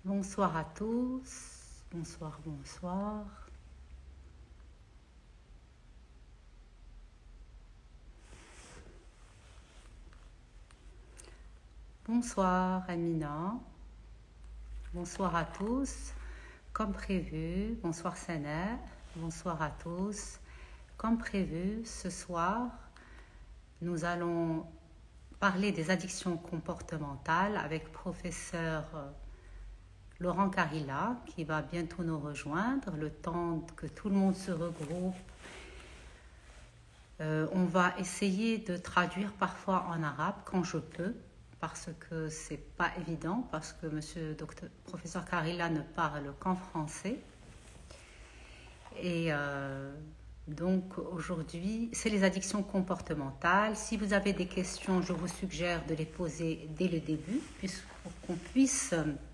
Bonsoir à tous, bonsoir, bonsoir. Bonsoir Amina, bonsoir à tous. Comme prévu, bonsoir Sana, bonsoir à tous. Comme prévu, ce soir, nous allons parler des addictions comportementales avec professeur Laurent Carilla qui va bientôt nous rejoindre, le temps que tout le monde se regroupe. On va essayer de traduire parfois en arabe quand je peux, parce que c'est pas évident, parce que professeur Carilla ne parle qu'en français. Et donc aujourd'hui, c'est les addictions comportementales. Si vous avez des questions, je vous suggère de les poser dès le début, pour qu'on puisse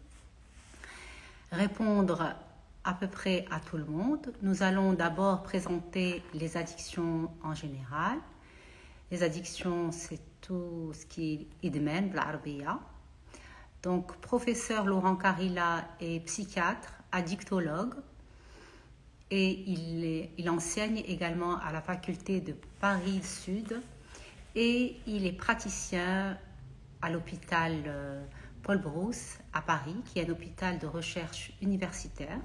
répondre à peu près à tout le monde. Nous allons d'abord présenter les addictions en général. Les addictions, c'est tout ce qui est idman, l'arabia. Donc, professeur Laurent Carilla est psychiatre, addictologue, et il enseigne également à la faculté de Paris Sud, et il est praticien à l'hôpital Paul Brousse à Paris, qui est un hôpital de recherche universitaire.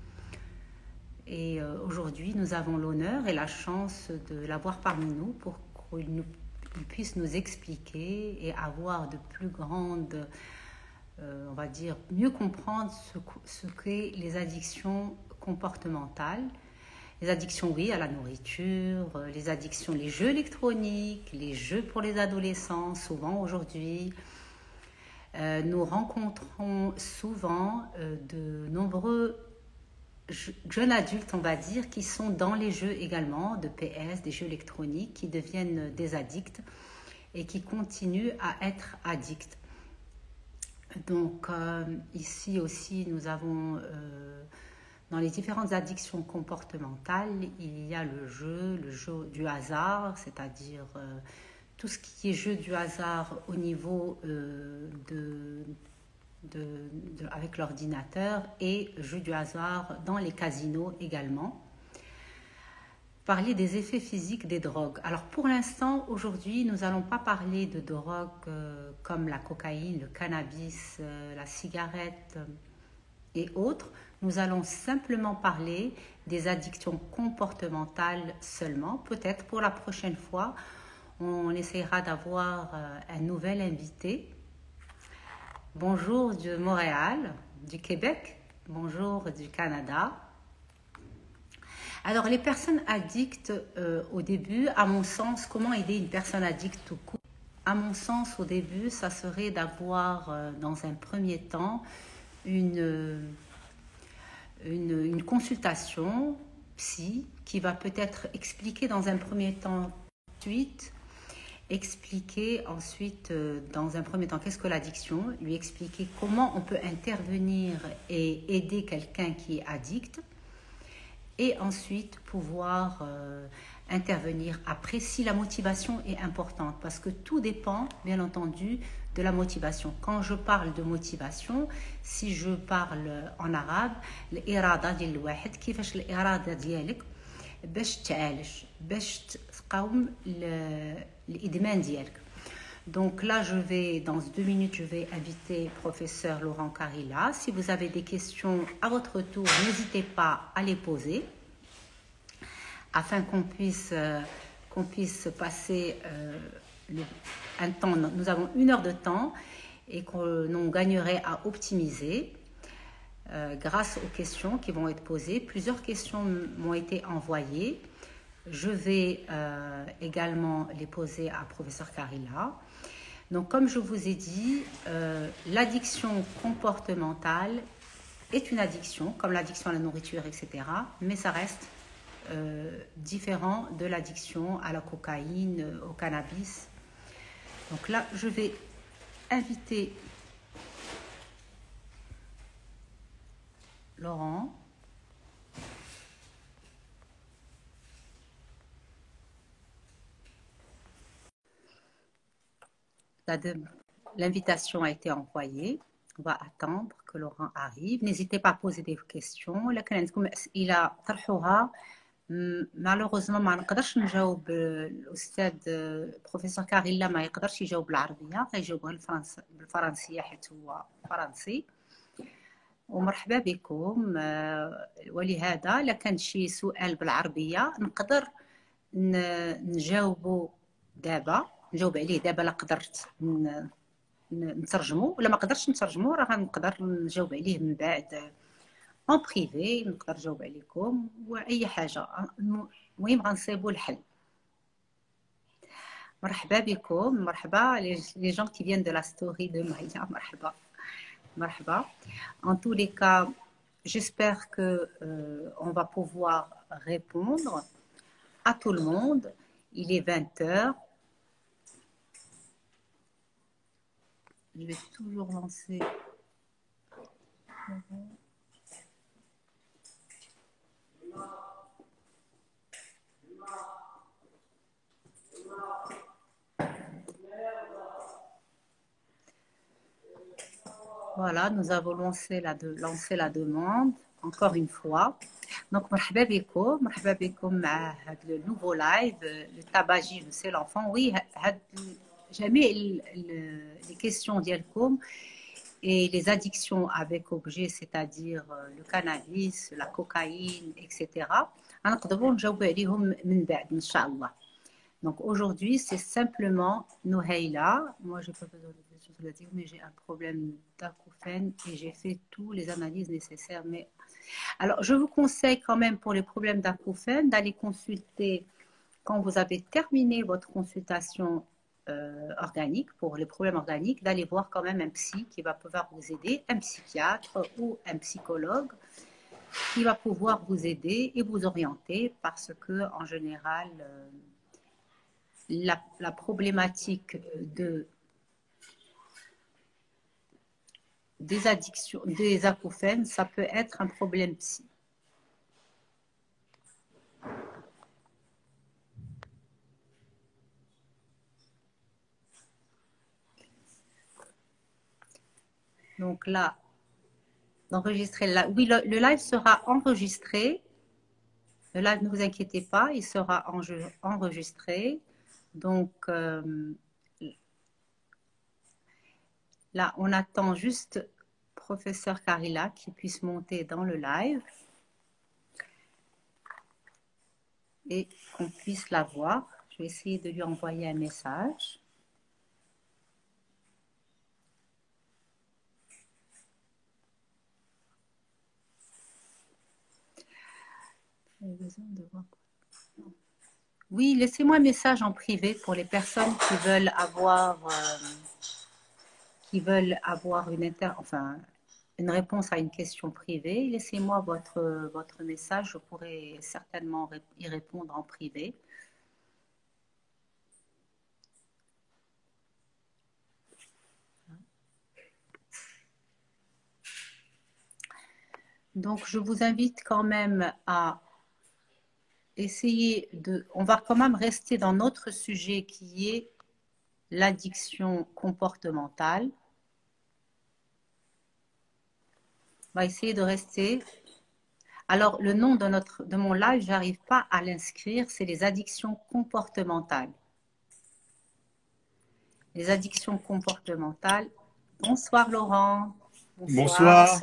Et aujourd'hui, nous avons l'honneur et la chance de l'avoir parmi nous pour qu'il puisse nous expliquer et avoir de plus grandes, on va dire, mieux comprendre ce qu'est les addictions comportementales. Les addictions, oui, à la nourriture, les addictions, les jeux électroniques, les jeux pour les adolescents, souvent aujourd'hui. Nous rencontrons souvent de nombreux jeunes adultes, on va dire, qui sont dans les jeux également, de PS, des jeux électroniques, qui deviennent des addicts et qui continuent à être addicts. Donc ici aussi, nous avons, dans les différentes addictions comportementales, il y a le jeu du hasard, c'est-à-dire tout ce qui est jeu du hasard au niveau avec l'ordinateur et jeu du hasard dans les casinos également. Parler des effets physiques des drogues. Alors pour l'instant, aujourd'hui, nous n'allons pas parler de drogues comme la cocaïne, le cannabis, la cigarette et autres. Nous allons simplement parler des addictions comportementales seulement. Peut-être pour la prochaine fois, on essaiera d'avoir un nouvel invité. Bonjour de Montréal, du Québec, bonjour du Canada. Alors, les personnes addictes, au début, à mon sens, comment aider une personne addicte tout court? À mon sens, au début, ça serait d'avoir, dans un premier temps, une consultation psy qui va peut-être expliquer dans un premier temps expliquer ensuite, dans un premier temps, qu'est-ce que l'addiction, lui expliquer comment on peut intervenir et aider quelqu'un qui est addict, et ensuite pouvoir intervenir après si la motivation est importante, parce que tout dépend, bien entendu, de la motivation. Quand je parle de motivation, si je parle en arabe, l'irada ديال الواحد كيفاش الإرادة ديالك باش تعالج باش تقاوم الإدمان ديالك. Donc là, dans 2 minutes, je vais inviter professeur Laurent Carilla. Si vous avez des questions à votre tour, n'hésitez pas à les poser afin qu'on puisse passer un temps. Nous avons 1 heure de temps et qu'on gagnerait à optimiser grâce aux questions qui vont être posées. Plusieurs questions m'ont été envoyées. Je vais également les poser à professeur Carilla. Donc, comme je vous ai dit, l'addiction comportementale est une addiction, comme l'addiction à la nourriture, etc. Mais ça reste différent de l'addiction à la cocaïne, au cannabis. Donc là, je vais inviter Laurent. L'invitation a été envoyée. On va attendre que Laurent arrive. N'hésitez pas à poser des questions. لكن عندكم أسئلة طرحوها. Malheureusement ما نقدرش نجاوب الأستاذ بروفيسور كاريلا ما يقدرش يجاوب بالعربية غيجاوب غير بالفرنسية حيت هو فرنسي. ومرحبا بكم ولهذا إلا كان شي سؤال بالعربية نقدر نجاوب عليه دابا لا قدرت نترجمو ولا ما قدرتش نترجمو راه غنقدر نجاوب عليه من بعد اون بريفي نقدر نجاوب عليكم واي حاجه المهم غنصيبوا الحل. مرحبا بكم مرحبا لي جون كي فيان دو لا ستوري دو مايا مرحبا. En tous les cas, j'espère que on va pouvoir répondre à tout le monde. Il est 20 heures. Je vais toujours lancer. Voilà, nous avons lancé la demande encore une fois. Donc, مرحبا بكم مع هذا النوفو لايف le tabagisme c'est l'enfant. Oui, jamais les questions ديالكم et les addictions avec objet, c'est-à-dire le cannabis, la cocaïne, etc. غنقدروا نجاوب عليهم من بعد إن شاء الله. Donc aujourd'hui, c'est simplement Nouhaila. Moi, j'ai pas besoin de choses là-dessus, mais j'ai un problème d'acouphène et j'ai fait toutes les analyses nécessaires. Mais alors, je vous conseille quand même pour les problèmes d'acouphène d'aller consulter quand vous avez terminé votre consultation organique pour les problèmes organiques, d'aller voir quand même un psy qui va pouvoir vous aider, un psychiatre ou un psychologue qui va pouvoir vous aider et vous orienter parce que en général la problématique des addictions, des acouphènes, ça peut être un problème psy. Donc là, d'enregistrer là. Oui, le live sera enregistré. Le live, ne vous inquiétez pas, il sera enregistré. Donc, là, on attend juste professeur Karila qui puisse monter dans le live et qu'on puisse la voir. Je vais essayer de lui envoyer un message. Oui, laissez-moi un message en privé pour les personnes qui veulent avoir une réponse à une question privée. Laissez-moi votre message, je pourrai certainement y répondre en privé. Donc, je vous invite quand même à essayer on va quand même rester dans notre sujet qui est l'addiction comportementale. On va essayer de rester. Alors, le nom de mon live, je n'arrive pas à l'inscrire, c'est les addictions comportementales. Les addictions comportementales. Bonsoir Laurent. Bonsoir.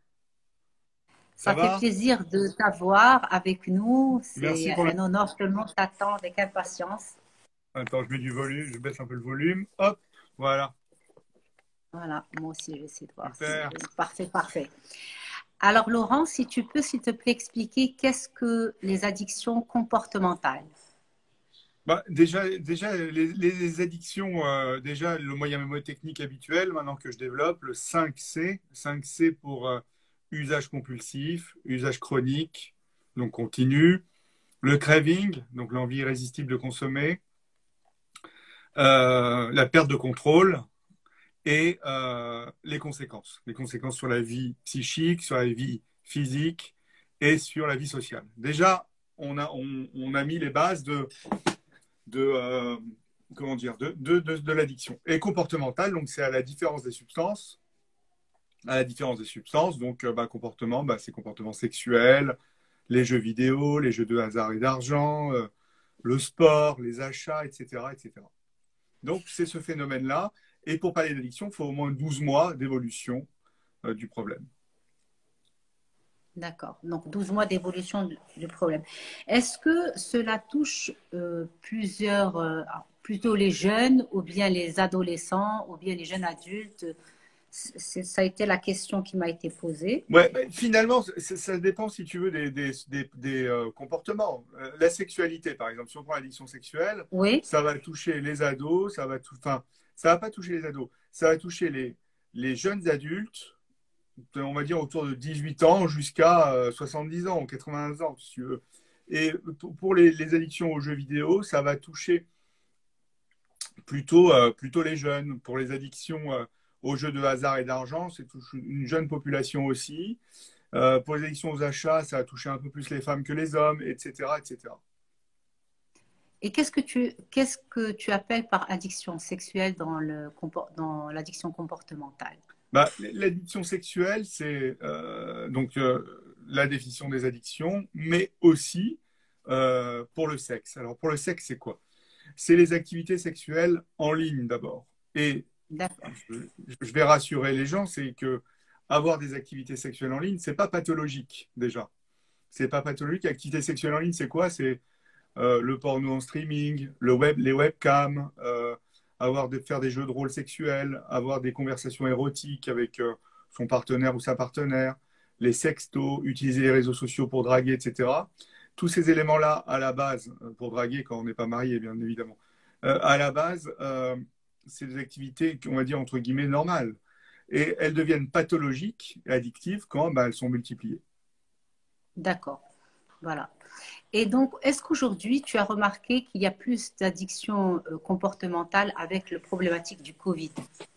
Ça fait plaisir de t'avoir avec nous. C'est un honneur, tout le monde t'attend avec impatience. Attends, je mets du volume, je baisse un peu le volume. Hop, voilà. Voilà, moi aussi, je vais essayer de voir. Parfait. Parfait. Alors, Laurent, si tu peux, s'il te plaît, expliquer qu'est-ce que les addictions comportementales? Déjà les addictions, déjà le moyen mémotechnique habituel, maintenant que je développe, le 5C. 5C pour usage compulsif, usage chronique, donc continu. Le craving, donc l'envie irrésistible de consommer. La perte de contrôle et les conséquences. Les conséquences sur la vie psychique, sur la vie physique et sur la vie sociale. Déjà, on a mis les bases de l'addiction. Et comportementale, donc c'est à la différence des substances. à la différence des substances. Donc, comportement, c'est comportement sexuel, les jeux vidéo, les jeux de hasard et d'argent, le sport, les achats, etc., etc. Donc, c'est ce phénomène-là. Et pour parler d'addiction, il faut au moins 12 mois d'évolution du problème. D'accord. Donc, 12 mois d'évolution du problème. Est-ce que cela touche plutôt les jeunes ou bien les adolescents ou bien les jeunes adultes? Ça a été la question qui m'a été posée. Ouais, finalement, ça dépend, si tu veux, des comportements. La sexualité, par exemple, si on prend l'addiction sexuelle, Oui, ça va toucher les ados, enfin, ça va pas toucher les ados, ça va toucher les jeunes adultes, on va dire autour de 18 ans jusqu'à 70 ans, 80 ans, si tu veux. Et pour les addictions aux jeux vidéo, ça va toucher plutôt les jeunes. Pour les addictions aux jeux de hasard et d'argent, c'est une jeune population aussi. Pour les addictions aux achats, ça a touché un peu plus les femmes que les hommes, etc., etc. et qu'est-ce que tu appelles par addiction sexuelle dans l'addiction comportementale? L'addiction sexuelle, c'est donc la définition des addictions, mais aussi pour le sexe. Alors pour le sexe, c'est quoi? C'est les activités sexuelles en ligne d'abord. Et D'accord. je vais rassurer les gens, c'est que avoir des activités sexuelles en ligne, c'est pas pathologique déjà. C'est pas pathologique. Activité sexuelle en ligne, c'est quoi? C'est le porno en streaming, les webcams, faire des jeux de rôle sexuels, avoir des conversations érotiques avec son partenaire ou sa partenaire, les sextos, utiliser les réseaux sociaux pour draguer, etc. Tous ces éléments-là, à la base, pour draguer quand on n'est pas marié, bien évidemment, à la base, c'est des activités, on va dire, entre guillemets, normales. Et elles deviennent pathologiques et addictives quand elles sont multipliées. D'accord. Voilà. Et donc, est-ce qu'aujourd'hui, tu as remarqué qu'il y a plus d'addictions comportementales avec le problématique du Covid?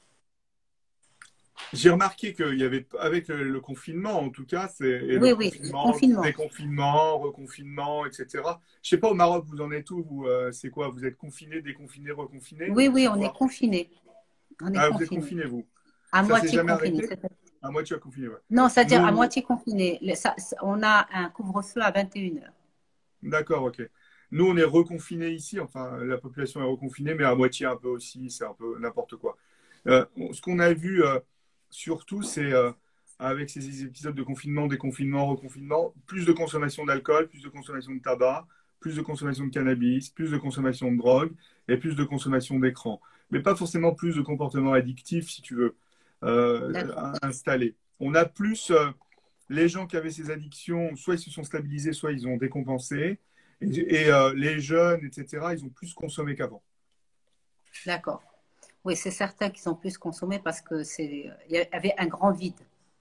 J'ai remarqué qu'il y avait, avec le confinement, en tout cas, et le Oui, oui, le confinement, confinement. déconfinement, reconfinement, etc. Je sais pas, au Maroc, vous en êtes où, vous, c'est quoi? Vous êtes confiné, déconfiné, reconfiné? Oui, oui, C'est on est quoi? confiné. On est Ah, vous êtes confiné. confiné, vous. À Ça s'est moitié jamais confiné. arrêté? À moitié confiné, ouais. Non, c'est-à-dire à Nous, moitié confiné. On a un couvre-feu à 21 heures. d'accord, ok. Nous, on est reconfiné ici, enfin, la population est reconfinée, mais à moitié un peu aussi, c'est un peu n'importe quoi. Ce qu'on a vu surtout, c'est avec ces épisodes de confinement, déconfinement, reconfinement, plus de consommation d'alcool, plus de consommation de tabac, plus de consommation de cannabis, plus de consommation de drogue et plus de consommation d'écran. Mais pas forcément plus de comportements addictifs, si tu veux, D'accord. installés. On a plus les gens qui avaient ces addictions, soit ils se sont stabilisés, soit ils ont décompensé. Et les jeunes, etc., ils ont plus consommé qu'avant. D'accord. Oui, c'est certain qu'ils ont plus consommé parce que il y avait un grand vide.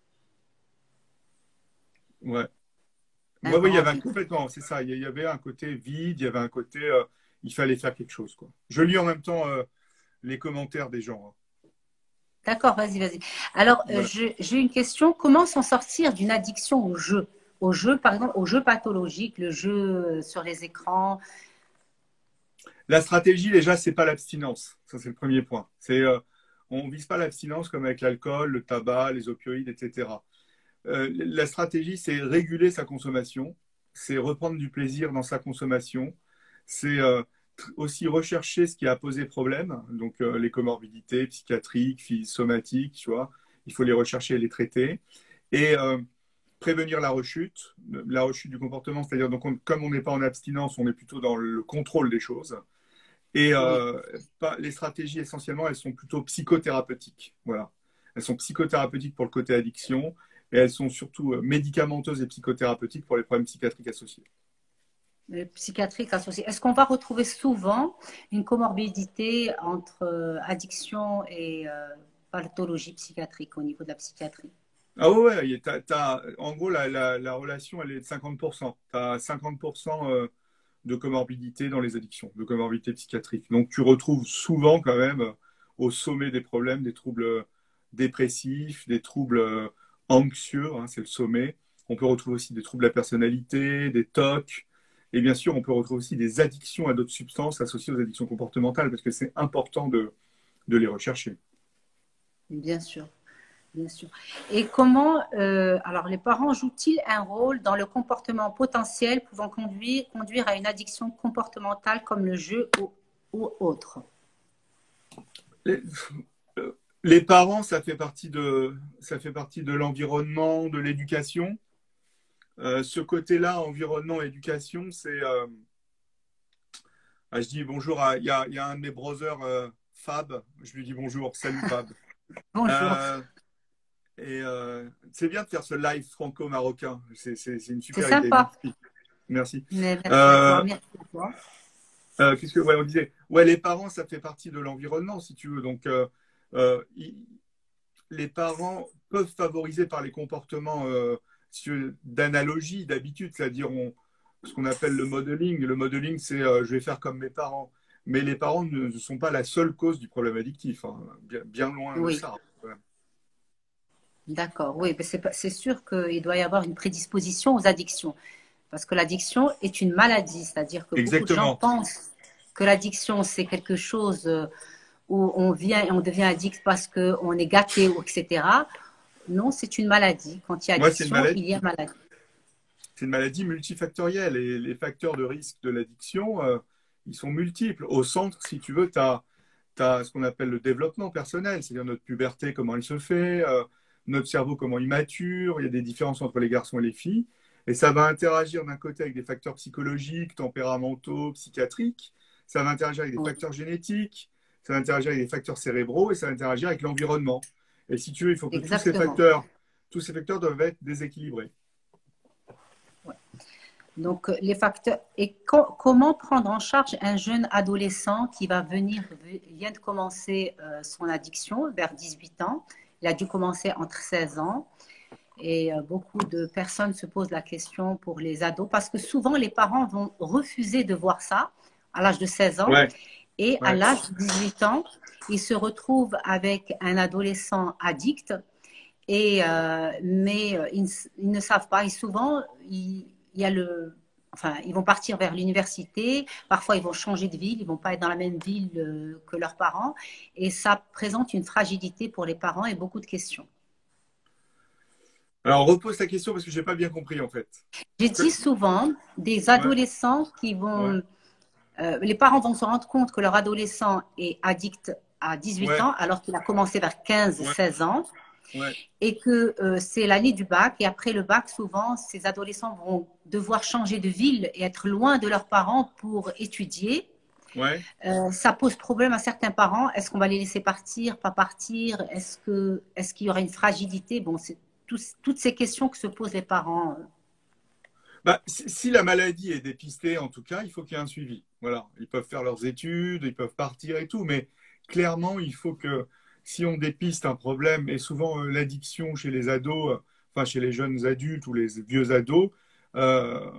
Ouais. Un Oui, il y grand avait vide. complètement, c'est ça. Il y avait un côté vide, il y avait un côté, il fallait faire quelque chose, quoi. Je lis en même temps les commentaires des gens, hein. D'accord, vas-y, vas-y. Alors, Voilà. j'ai une question. Comment s'en sortir d'une addiction au jeu? Au jeu, par exemple, au jeu pathologique, le jeu sur les écrans. La stratégie, déjà, c'est pas l'abstinence. Ça, c'est le premier point. On vise pas l'abstinence comme avec l'alcool, le tabac, les opioïdes, etc. La stratégie, c'est réguler sa consommation, c'est reprendre du plaisir dans sa consommation, c'est aussi rechercher ce qui a posé problème, donc les comorbidités psychiatriques, somatiques, tu vois, il faut les rechercher et les traiter, et prévenir la rechute du comportement, c'est-à-dire donc comme on n'est pas en abstinence, on est plutôt dans le contrôle des choses, et Oui. les stratégies essentiellement, elles sont plutôt psychothérapeutiques, voilà. Elles sont psychothérapeutiques pour le côté addiction, et elles sont surtout médicamenteuses et psychothérapeutiques pour les problèmes psychiatriques associés. Psychiatrique associée. Est-ce qu'on va retrouver souvent une comorbidité entre addiction et pathologie psychiatrique au niveau de la psychiatrie? Ah ouais, ouais, en gros, la relation, elle est de 50%. Tu as 50% de comorbidité dans les addictions, de comorbidité psychiatrique. Donc, tu retrouves souvent quand même au sommet des problèmes des troubles dépressifs, des troubles anxieux, hein, c'est le sommet. On peut retrouver aussi des troubles de la personnalité, des TOC. Et bien sûr, on peut retrouver aussi des addictions à d'autres substances associées aux addictions comportementales parce que c'est important de les rechercher. Bien sûr. Bien sûr. Et comment, alors les parents jouent-ils un rôle dans le comportement potentiel pouvant conduire à une addiction comportementale comme le jeu ou autre? Les, les parents, ça fait partie de l'environnement, de l'éducation. Ce côté-là, environnement, éducation, c'est je dis bonjour il y a un de mes brothers, Fab. Je lui dis bonjour, salut Fab. Bonjour. Euh, c'est bien de faire ce live franco-marocain. C'est une C'est super idée. sympa. Merci. Merci. Mais merci à toi. Euh, Merci à toi. Qu'est-ce que, ouais, on disait, ouais, les parents, ça fait partie de l'environnement, si tu veux. Donc, euh, ils- les parents peuvent favoriser par les comportements si tu veux, d'analogie, d'habitude, c'est-à-dire ce qu'on appelle le modeling. Le modeling, c'est je vais faire comme mes parents. Mais les parents ne sont pas la seule cause du problème addictif, hein. Bien loin de Oui, ça. Ouais. d'accord. Oui, mais c'est sûr qu'il doit y avoir une prédisposition aux addictions. Parce que l'addiction est une maladie, c'est-à-dire que beaucoup de gens Exactement. pensent que l'addiction, c'est quelque chose où on vient et on devient addict parce qu'on est gâté, etc. Non, c'est une maladie. Quand il y a Moi, addiction, il y a maladie. c'est une maladie multifactorielle et les facteurs de risque de l'addiction, ils sont multiples. Au centre, si tu veux, tu as ce qu'on appelle le développement personnel, c'est-à-dire notre puberté, comment elle se fait, notre cerveau, comment il mature, il y a des différences entre les garçons et les filles. Et ça va interagir d'un côté avec des facteurs psychologiques, tempéramentaux, psychiatriques, ça va interagir avec des Oui, facteurs génétiques, ça va interagir avec des facteurs cérébraux et ça va interagir avec l'environnement. Et si tu veux, il faut que exactement. tous ces facteurs doivent être déséquilibrés. Ouais. Donc, les facteurs. Et comment prendre en charge un jeune adolescent qui vient de commencer son addiction vers 18 ans? Il a dû commencer entre 16 ans. Et beaucoup de personnes se posent la question pour les ados parce que souvent les parents vont refuser de voir ça à l'âge de 16 ans Ouais, et à ouais. l'âge de 18 ans, ils se retrouvent avec un adolescent addict mais ils ne savent pas et souvent il y a enfin, ils vont partir vers l'université, parfois ils vont changer de ville, ils vont pas être dans la même ville que leurs parents et ça présente une fragilité pour les parents et beaucoup de questions. Alors, repose ta question parce que je n'ai pas bien compris en fait. Je dis souvent des Ouais, adolescents qui ouais, vont, les parents vont se rendre compte que leur adolescent est addict à 18 ouais, ans alors qu'il a commencé vers 15, ouais, 16 ans ouais. et que c'est l'année du bac et après le bac, souvent, ces adolescents vont devoir changer de ville et être loin de leurs parents pour étudier. Ouais. Ça pose problème à certains parents. Est-ce qu'on va les laisser partir, pas partir? Est-ce qu'il y aura une fragilité? Bon, c'est toutes ces questions que se posent les parents. Bah, si la maladie est dépistée, en tout cas, il faut qu'il y ait un suivi. Voilà. Ils peuvent faire leurs études, ils peuvent partir et tout, mais clairement, il faut que si on dépiste un problème, et souvent l'addiction chez les ados, enfin chez les jeunes adultes ou les vieux ados, euh,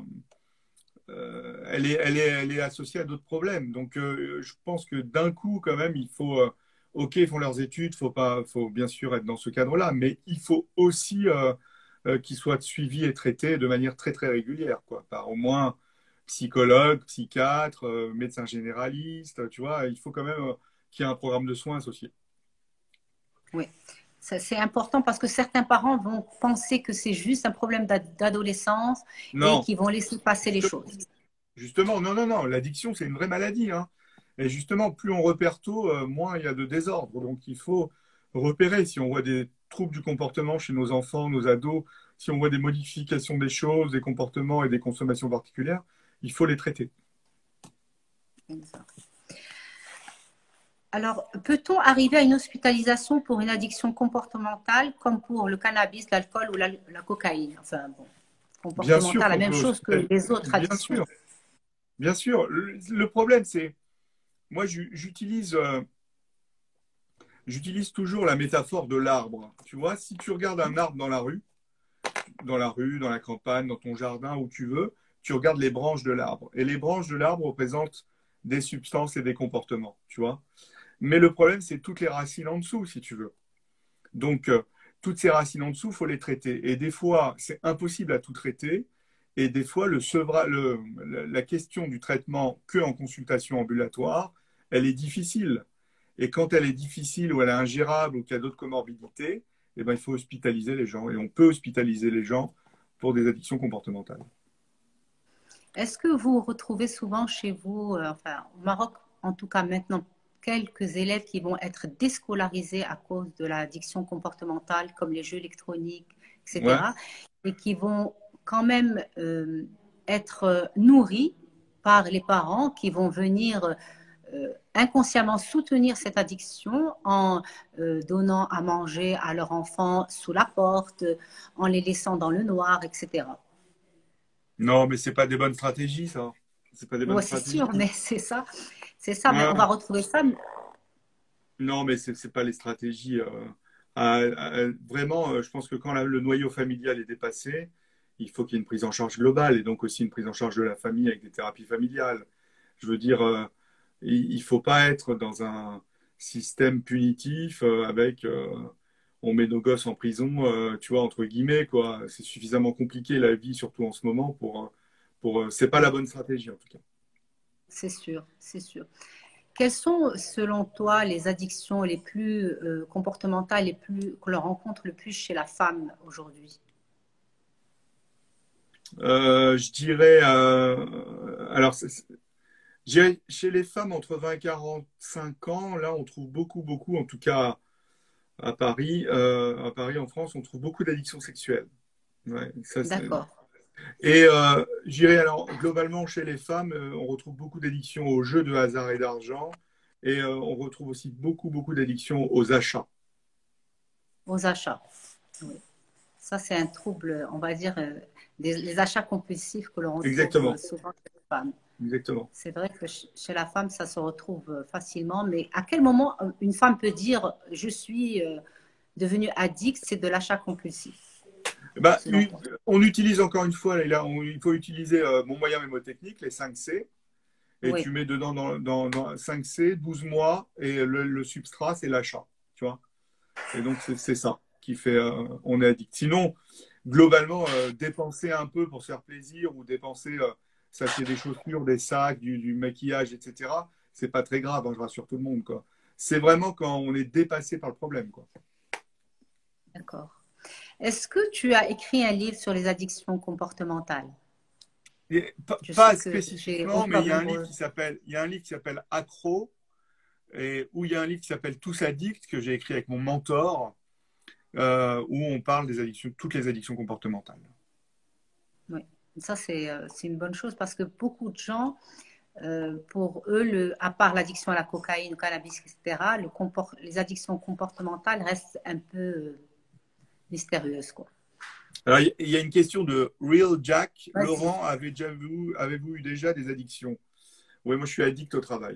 elle est associée à d'autres problèmes. Donc, je pense que d'un coup, quand même, il faut, OK, ils font leurs études, faut bien sûr être dans ce cadre-là, mais il faut aussi qu'ils soient suivis et traités de manière très, très régulière, quoi, par au moins psychologue, psychiatre, médecin généraliste, tu vois, il faut quand même qu'il y ait un programme de soins associé. Oui, c'est important parce que certains parents vont penser que c'est juste un problème d'adolescence et Non, qui vont laisser passer les justement, choses. justement, non, non, non, l'addiction, c'est une vraie maladie, hein. Et justement, plus on repère tôt, moins il y a de désordre. Donc, il faut repérer. Si on voit des troubles du comportement chez nos enfants, nos ados, si on voit des modifications des choses, des comportements et des consommations particulières, il faut les traiter. Exact. Alors, peut-on arriver à une hospitalisation pour une addiction comportementale comme pour le cannabis, l'alcool ou la cocaïne? Enfin, bon, Bien sûr comportementale, la qu'on peut même chose que les autres bien addictions. sûr, bien sûr. Le problème, c'est, moi, j'utilise toujours la métaphore de l'arbre. Tu vois, si tu regardes un arbre dans la campagne, dans ton jardin, où tu veux, tu regardes les branches de l'arbre. Et les branches de l'arbre représentent des substances et des comportements, tu vois. Mais le problème, c'est toutes les racines en dessous, si tu veux. Donc, toutes ces racines en dessous, il faut les traiter. Et des fois, c'est impossible à tout traiter. Et des fois, la question du traitement que en consultation ambulatoire, elle est difficile. Et quand elle est difficile ou elle est ingérable ou qu'il y a d'autres comorbidités, eh ben, il faut hospitaliser les gens. Et on peut hospitaliser les gens pour des addictions comportementales. Est-ce que vous retrouvez souvent chez vous, enfin au Maroc en tout cas maintenant, quelques élèves qui vont être déscolarisés à cause de l'addiction comportementale, comme les jeux électroniques, Ouais. etc., et qui vont quand même être nourris par les parents qui vont venir inconsciemment soutenir cette addiction en donnant à manger à leur enfant sous la porte, en les laissant dans le noir, etc. Non, mais c'est pas des bonnes stratégies, ça. C'est pas des bonnes Ouais, c'est stratégies. sûr, mais c'est ça, mais on va Ouais. retrouver ça. Non, mais c'est pas les stratégies. Vraiment, je pense que quand le noyau familial est dépassé, il faut qu'il y ait une prise en charge globale et donc aussi une prise en charge de la famille avec des thérapies familiales. Je veux dire, il faut pas être dans un système punitif avec on met nos gosses en prison, tu vois, entre guillemets, quoi. C'est suffisamment compliqué la vie, surtout en ce moment, c'est pas la Oui, bonne stratégie en tout cas. c'est sûr, c'est sûr. Quelles sont, selon toi, les addictions les plus comportementales, les plus que l'on rencontre le plus chez la femme aujourd'hui? Je dirais, alors, je dirais, chez les femmes entre 20 et 45 ans, là, on trouve beaucoup, en tout cas à Paris, en France, on trouve beaucoup d'addictions sexuelles. Ouais, D'accord. et je dirais, alors, globalement, chez les femmes, on retrouve beaucoup d'addictions aux jeux de hasard et d'argent, et on retrouve aussi beaucoup d'addictions aux achats. Aux achats. Oui. Ça, c'est un trouble, on va dire, les achats compulsifs que l'on retrouve Exactement, souvent chez les femmes. exactement. C'est vrai que chez la femme, ça se retrouve facilement, mais à quel moment une femme peut dire je suis devenue addict, c'est de l'achat compulsif, Bah, selon toi? on utilise encore une fois, là, il faut utiliser mon moyen mémotechnique, les 5 C. Et Oui, tu mets dedans dans 5C, 12 mois, et le substrat, c'est l'achat. Tu vois. Et donc, c'est ça qui fait on est addict. Sinon, globalement, dépenser un peu pour se faire plaisir ou dépenser, s'acheter des chaussures, des sacs, du maquillage, etc., c'est pas très grave, hein, je rassure tout le monde, quoi. C'est vraiment quand on est dépassé par le problème, quoi. d'accord. Est-ce que tu as écrit un livre sur les addictions comportementales? Et Je sais pas que chez spécifiquement, mais Octobre Rose. il y a un livre qui s'appelle Accro, et où il y a un livre qui s'appelle Tous addicts que j'ai écrit avec mon mentor, où on parle des addictions, toutes les addictions comportementales. Oui, ça c'est une bonne chose parce que beaucoup de gens, pour eux, à part l'addiction à la cocaïne, au cannabis, etc., les addictions comportementales restent un peu mystérieuses, quoi. Alors, il y a une question de Real Jack. Vas-y. Laurent, avez-vous eu déjà des addictions? Oui, moi je suis addict au travail.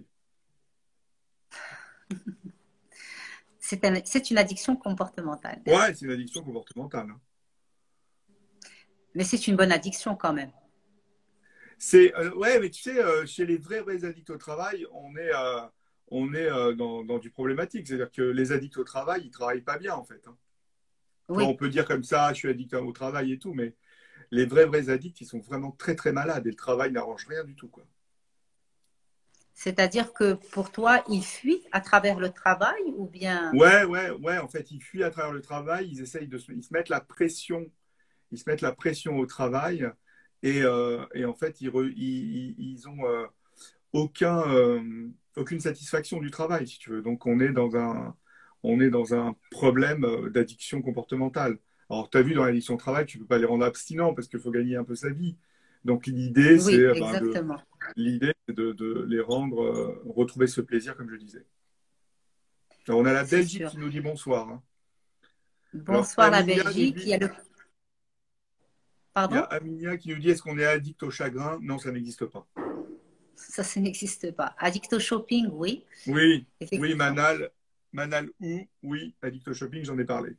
C'est une addiction comportementale, Ouais, c'est une addiction comportementale, hein. mais c'est une bonne addiction quand même. Ouais, mais tu sais, chez les vrais addicts au travail, on est dans du problématique. C'est-à-dire que les addicts au travail, ils travaillent pas bien en fait, hein. Tu vois, on Oui, peut dire comme ça, je suis addict au travail et tout, mais les vrais addicts, ils sont vraiment très malades et le travail n'arrange rien du tout, quoi. c'est-à-dire que pour toi, ils fuient à travers le travail ou bien... Ouais. En fait, ils fuient à travers le travail, ils se mettent la pression, au travail et en fait, ils ont aucune satisfaction du travail, si tu veux. Donc, on est dans un problème d'addiction comportementale. Alors, tu as vu, dans l'addiction au travail, tu peux pas les rendre abstinents parce qu'il faut gagner un peu sa vie. Donc, Oui, exactement. l'idée, c'est de les rendre, retrouver ce plaisir, comme je disais. Alors, on a la C'est Belgique sûr. qui nous dit bonsoir, hein. Alors, Bonsoir la Belgique. Il y a Pardon? Aminia qui nous dit est-ce qu'on est addict au chagrin? Non, ça n'existe pas. Ça n'existe pas. Addict au shopping, oui, Oui, effectivement. Manal ou, oui, addict au shopping, j'en ai parlé.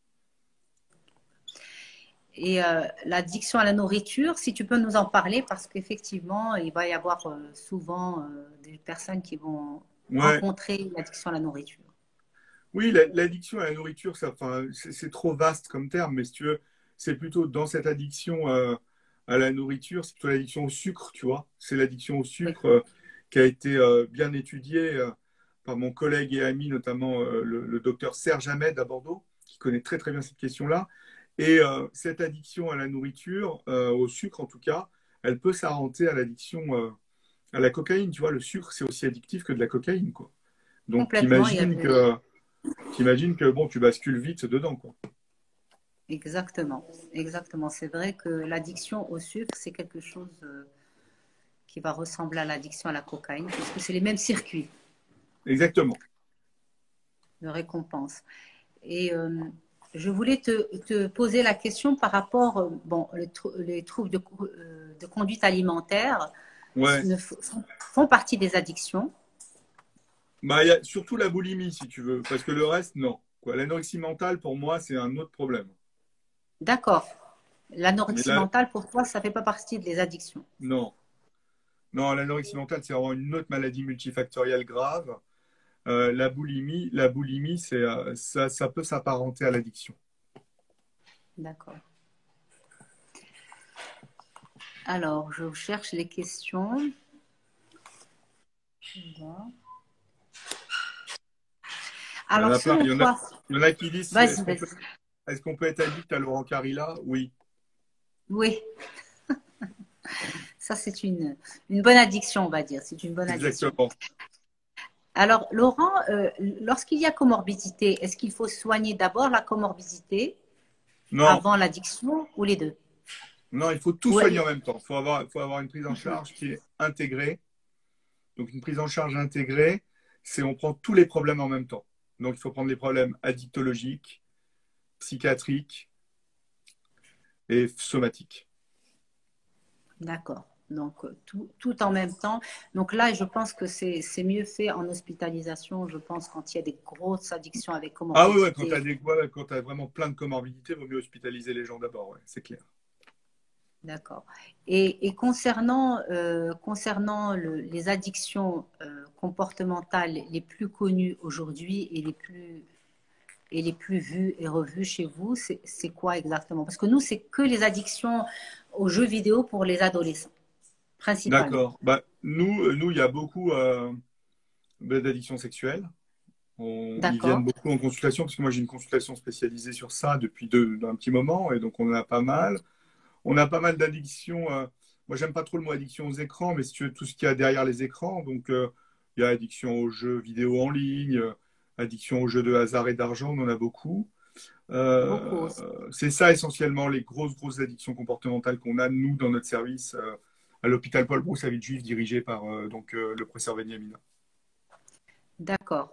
Et l'addiction à la nourriture, si tu peux nous en parler, parce qu'effectivement, il va y avoir souvent des personnes qui vont Ouais, rencontrer l'addiction à la nourriture. oui, l'addiction à la nourriture, enfin, c'est trop vaste comme terme, mais si tu veux, c'est plutôt dans cette addiction à la nourriture, c'est plutôt l'addiction au sucre, tu vois. C'est l'addiction au Oui, sucre qui a été bien étudiée par mon collègue et ami, notamment le docteur Serge Ahmed à Bordeaux, qui connaît très très bien cette question-là. Et cette addiction à la nourriture, au sucre en tout cas, elle peut s'apparenter à l'addiction à la cocaïne. Tu vois, le sucre, c'est aussi addictif que de la cocaïne, quoi. Donc, Complètement, il y a de... t'imagines que bon, tu bascules vite dedans, quoi. Exactement, exactement. C'est vrai que l'addiction au sucre, c'est quelque chose qui va ressembler à l'addiction à la cocaïne, puisque c'est les mêmes circuits Exactement. de récompense. Et je voulais te poser la question par rapport, bon, les troubles de conduite alimentaire Ouais. font partie des addictions. Bah, il y a surtout la boulimie, si tu veux, parce que le reste, non. Quoi. L'anorexie mentale, pour moi, c'est un autre problème. D'accord. Mais L'anorexie là, mentale, pour toi, ça ne fait pas partie des addictions. non. Non, l'anorexie mentale, c'est vraiment une autre maladie multifactorielle grave. La boulimie, ça peut s'apparenter à l'addiction. D'accord. Alors, je cherche les questions. Il y en Alors, a plein. selon toi, Il y en a qui disent, vas-y, vas-y. est-ce qu'on peut être addict à Laurent Carilla? Oui, Oui, ça c'est une bonne addiction, on va dire. C'est une bonne addiction. exactement. Alors, Laurent, lorsqu'il y a comorbidité, est-ce qu'il faut soigner d'abord la comorbidité Non, avant l'addiction ou les deux? non, il faut tout Ouais. soigner en même temps. Il faut avoir une prise en charge qui est intégrée. Donc, une prise en charge intégrée, c'est on prend tous les problèmes en même temps. Donc, il faut prendre les problèmes addictologiques, psychiatriques et somatiques. D'accord. Donc, tout en même temps. Donc là, je pense que c'est mieux fait en hospitalisation. Je pense quand il y a des grosses addictions avec Ah oui, ouais, quand comorbidité. tu as vraiment plein de comorbidités, il vaut mieux hospitaliser les gens d'abord, ouais, c'est clair. D'accord. Et concernant les addictions comportementales les plus connues aujourd'hui et les plus vues et revues chez vous, c'est quoi exactement? Parce que nous, c'est que les addictions aux jeux vidéo pour les adolescents, principalement. D'accord. Bah, nous, il y a beaucoup d'addictions sexuelles. Ils viennent D'accord. beaucoup en consultation, parce que moi j'ai une consultation spécialisée sur ça depuis un petit moment, et donc on en a pas mal. On a pas mal d'addictions. Moi, j'aime pas trop le mot addiction aux écrans, mais si tu veux, tout ce qu'il y a derrière les écrans. Donc, il y a addiction aux jeux vidéo en ligne, addiction aux jeux de hasard et d'argent, on en a beaucoup. Beaucoup Euh, aussi. c'est ça essentiellement les grosses addictions comportementales qu'on a, nous, dans notre service à l'hôpital Paul Brousse à Villejuif, dirigé par le professeur Benyamina. D'accord.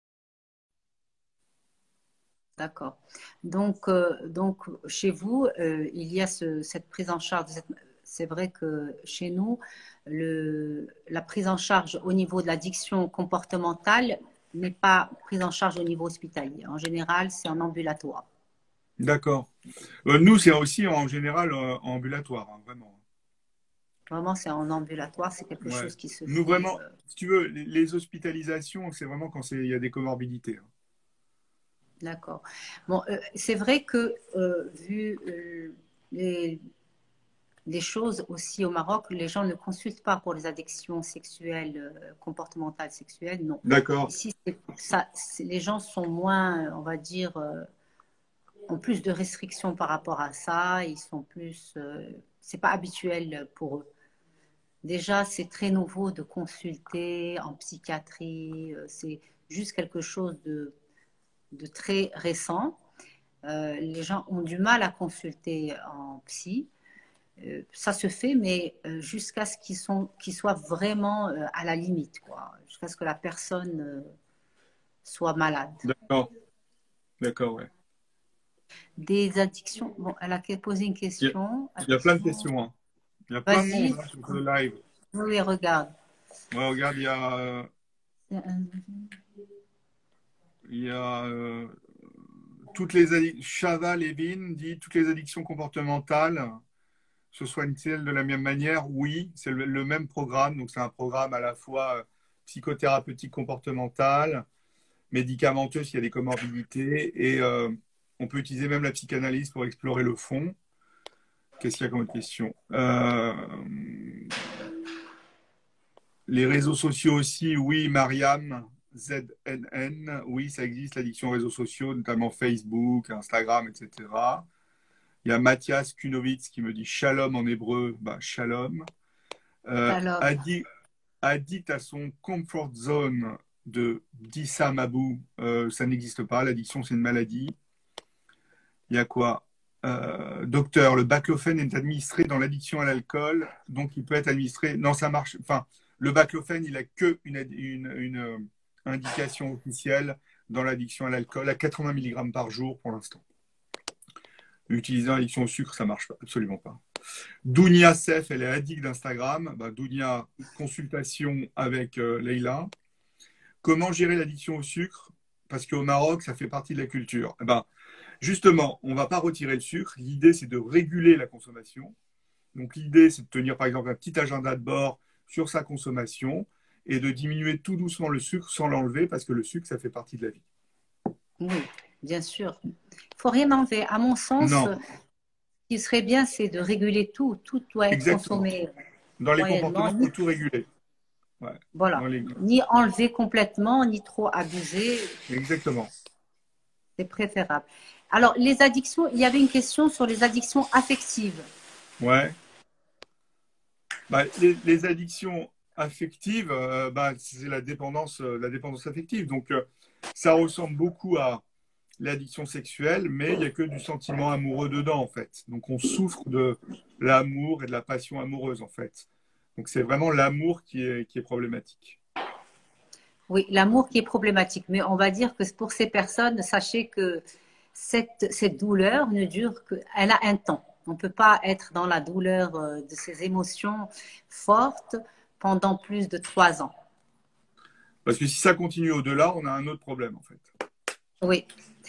D'accord. Donc, chez vous, il y a cette prise en charge. C'est vrai que chez nous, la prise en charge au niveau de l'addiction comportementale n'est pas prise en charge au niveau hospitalier. En général, c'est en ambulatoire. D'accord. Nous, c'est aussi en général en ambulatoire, hein, vraiment. Vraiment, c'est en ambulatoire. C'est quelque Ouais. chose qui se Nous, fait. vraiment, si tu veux, les hospitalisations, c'est vraiment quand il y a des comorbidités, hein. D'accord. Bon, c'est vrai que vu les, les choses aussi au Maroc, les gens ne consultent pas pour les addictions sexuelles, comportementales sexuelles, non. D'accord. Ici, les gens sont moins, on va dire, ont plus de restrictions par rapport à ça. Ils sont plus, c'est pas habituel pour eux. Déjà, c'est très nouveau de consulter en psychiatrie. C'est juste quelque chose de très récent. Les gens ont du mal à consulter en psy. Ça se fait, mais jusqu'à ce qu'ils soient vraiment à la limite, quoi. Jusqu'à ce que la personne soit malade. D'accord. D'accord, ouais. Des addictions. Bon, elle a posé une Il y a, question. il y a plein de Attends. questions, hein. Il y a plein de monde Vas-y. hein, sur ce live. Oui, regarde. Ouais, regarde, il y a toutes les addictions. Chaval Evin dit toutes les addictions comportementales se soignent-elles de la même manière? Oui, c'est le même programme. Donc, c'est un programme à la fois psychothérapeutique comportemental, médicamenteux s'il y a des comorbidités, et on peut utiliser même la psychanalyse pour explorer le fond. Qu'est-ce qu'il y a comme autre question? Les réseaux sociaux aussi, oui, Mariam. ZNN, oui, ça existe, l'addiction aux réseaux sociaux, notamment Facebook, Instagram, etc. Il y a Mathias Kunowitz qui me dit shalom en hébreu, bah, shalom. Alors, Addict à son comfort zone de Dissam Abou, ça n'existe pas, l'addiction c'est une maladie. Il y a quoi? Docteur, le baclofène est administré dans l'addiction à l'alcool, donc il peut être administré. Non, ça marche. Enfin, le baclofène, il a que une indication officielle dans l'addiction à l'alcool, à 80 mg par jour pour l'instant. Utiliser l'addiction au sucre, ça marche pas, absolument pas. Dounia Sef, elle est addict d'Instagram. Bah, Dounia, consultation avec Leïla. Comment gérer l'addiction au sucre? Parce qu'au Maroc, ça fait partie de la culture. Eh ben, justement, on ne va pas retirer le sucre. L'idée, c'est de réguler la consommation. Donc, l'idée, c'est de tenir, par exemple, un petit agenda de bord sur sa consommation et de diminuer tout doucement le sucre sans l'enlever parce que le sucre, ça fait partie de la vie. oui, bien sûr. Il ne faut rien enlever. À mon sens, ce Non, qui serait bien, c'est de réguler tout. Tout doit être exactement. consommé Dans les moyennement. comportements, il faut tout réguler. Ouais. Voilà. Dans les... Ni enlever complètement, ni trop abuser. Exactement. C'est préférable. Alors, les addictions, il y avait une question sur les addictions affectives. Ouais. Bah, les addictions affectives, bah, c'est la dépendance affective. Donc, ça ressemble beaucoup à l'addiction sexuelle, mais il n'y a que du sentiment amoureux dedans, en fait. Donc, on souffre de l'amour et de la passion amoureuse, en fait. Donc, c'est vraiment l'amour qui est problématique. Oui, l'amour qui est problématique. Mais on va dire que pour ces personnes, sachez que cette douleur ne dure que, elle a un temps. On ne peut pas être dans la douleur de ces émotions fortes pendant plus de 3 ans. Parce que si ça continue au-delà, on a un autre problème, en fait. Oui,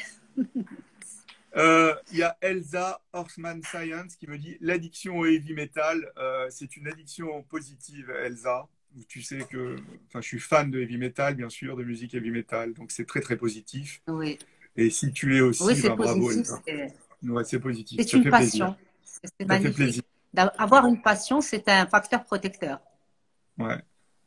Il y a Elsa Horseman Science qui me dit l'addiction au heavy metal, c'est une addiction positive, Elsa. Tu sais que enfin, je suis fan de heavy metal, bien sûr, de musique heavy metal, donc c'est très très positif. oui. Et si tu l'es Oui, aussi, c'est ben, bravo, positif. Elsa. Ouais, c'est positif, C'est ça une fait plaisir. passion. C'est Ça fait plaisir. magnifique. Avoir une passion, c'est un facteur protecteur. Ouais.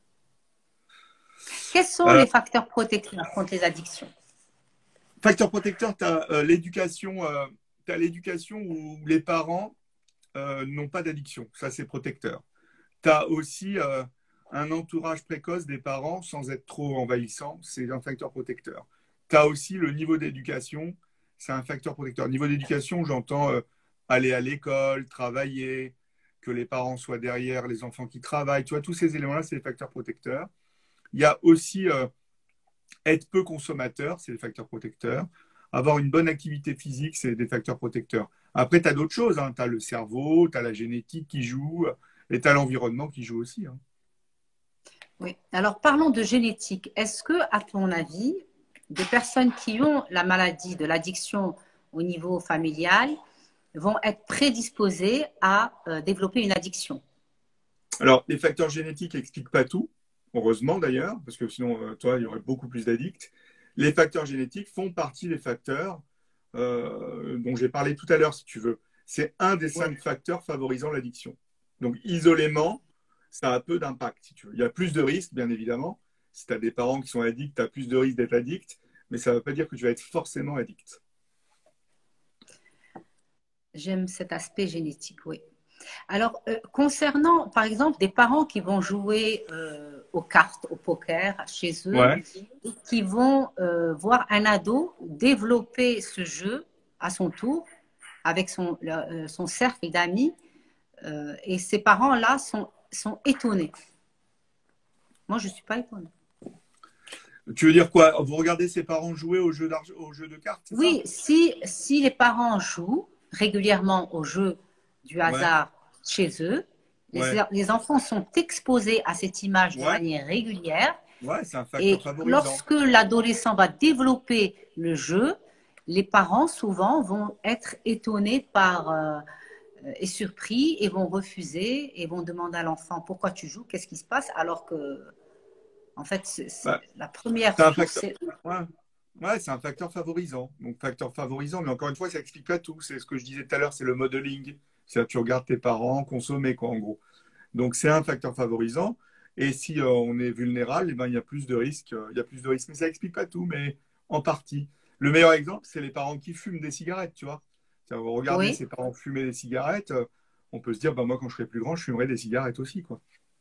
Quels sont Euh, les facteurs protecteurs contre les addictions? Facteur protecteur, tu as l'éducation où les parents n'ont pas d'addiction. Ça, c'est protecteur. Tu as aussi un entourage précoce des parents sans être trop envahissant. C'est un facteur protecteur. Tu as aussi le niveau d'éducation. C'est un facteur protecteur. Niveau d'éducation, j'entends aller à l'école, travailler, que les parents soient derrière les enfants qui travaillent. Tu vois, tous ces éléments-là, c'est des facteurs protecteurs. Il y a aussi être peu consommateur, c'est des facteurs protecteurs. Avoir une bonne activité physique, c'est des facteurs protecteurs. Après, tu as d'autres choses. Hein. Tu as le cerveau, tu as la génétique qui joue, et tu as l'environnement qui joue aussi. Hein. Oui. Alors, parlons de génétique. Est-ce que, à ton avis, des personnes qui ont la maladie de l'addiction au niveau familial vont être prédisposées à développer une addiction? Alors, les facteurs génétiques n'expliquent pas tout, heureusement d'ailleurs, parce que sinon, toi, il y aurait beaucoup plus d'addicts. Les facteurs génétiques font partie des facteurs dont j'ai parlé tout à l'heure, si tu veux. C'est un des Oui. 5 facteurs favorisant l'addiction. Donc, isolément, ça a peu d'impact, si tu veux. Il y a plus de risques, bien évidemment. Si tu as des parents qui sont addicts, tu as plus de risques d'être addict, mais ça ne veut pas dire que tu vas être forcément addict. J'aime cet aspect génétique, oui. Alors, concernant, par exemple, des parents qui vont jouer aux cartes, au poker chez eux, Ouais, et qui vont voir un ado développer ce jeu à son tour avec son cercle d'amis, et ces parents-là sont étonnés. Moi, je ne suis pas étonnée. tu veux dire quoi? Vous regardez ses parents jouer au jeu de cartes, c'est ça? Oui, si les parents jouent régulièrement au jeu du Ouais, hasard chez eux, ouais, les enfants sont exposés à cette image de ouais, manière régulière. ouais, c'est un Et facteur favorisant. lorsque l'adolescent va développer le jeu, les parents souvent vont être étonnés et surpris et vont refuser et vont demander à l'enfant pourquoi tu joues, qu'est-ce qui se passe, alors que en fait Bah, la première c'est un source facteur. c'est Ouais, ouais, c'est un facteur favorisant. Donc, facteur favorisant, mais encore une fois, ça explique pas tout. C'est ce que je disais tout à l'heure, c'est le modeling. C'est-à-dire, tu regardes tes parents consommer, quoi, en gros. Donc, c'est un facteur favorisant. Et si on est vulnérable, eh ben, il y a plus de risques. Il y a plus de risques. Mais ça explique pas tout, mais en partie. Le meilleur exemple, c'est les parents qui fument des cigarettes, tu vois. Regarder Oui, ses parents fumer des cigarettes, on peut se dire, bah, moi, quand je serai plus grand, je fumerai des cigarettes aussi, quoi.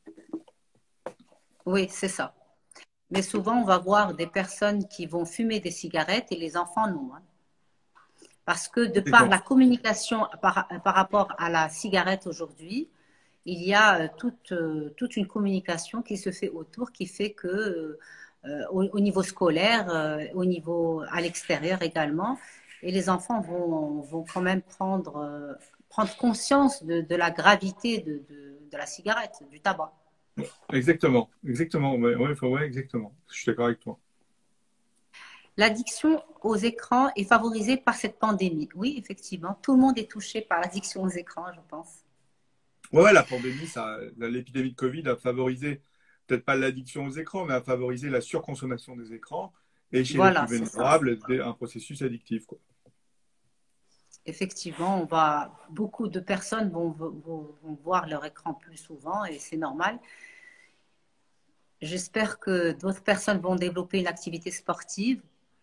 oui, c'est ça. Mais souvent, on va voir des personnes qui vont fumer des cigarettes et les enfants non, hein. Parce que de par la communication par rapport à la cigarette aujourd'hui, il y a toute une communication qui se fait autour, qui fait que au niveau scolaire, au niveau à l'extérieur également, et les enfants vont quand même prendre conscience de la gravité de la cigarette, du tabac. Exactement, exactement. Ouais, ouais, ouais, exactement. Je suis d'accord avec toi. L'addiction aux écrans est favorisée par cette pandémie. Oui, effectivement, tout le monde est touché par l'addiction aux écrans, je pense. Ouais, ouais, la pandémie, l'épidémie de Covid a favorisé, peut-être pas l'addiction aux écrans, mais a favorisé la surconsommation des écrans et chez les plus Voilà, c'est ça. vulnérables, un processus addictif, quoi. Effectivement, beaucoup de personnes vont voir leur écran plus souvent et c'est normal. J'espère que d'autres personnes vont développer une activité sportive.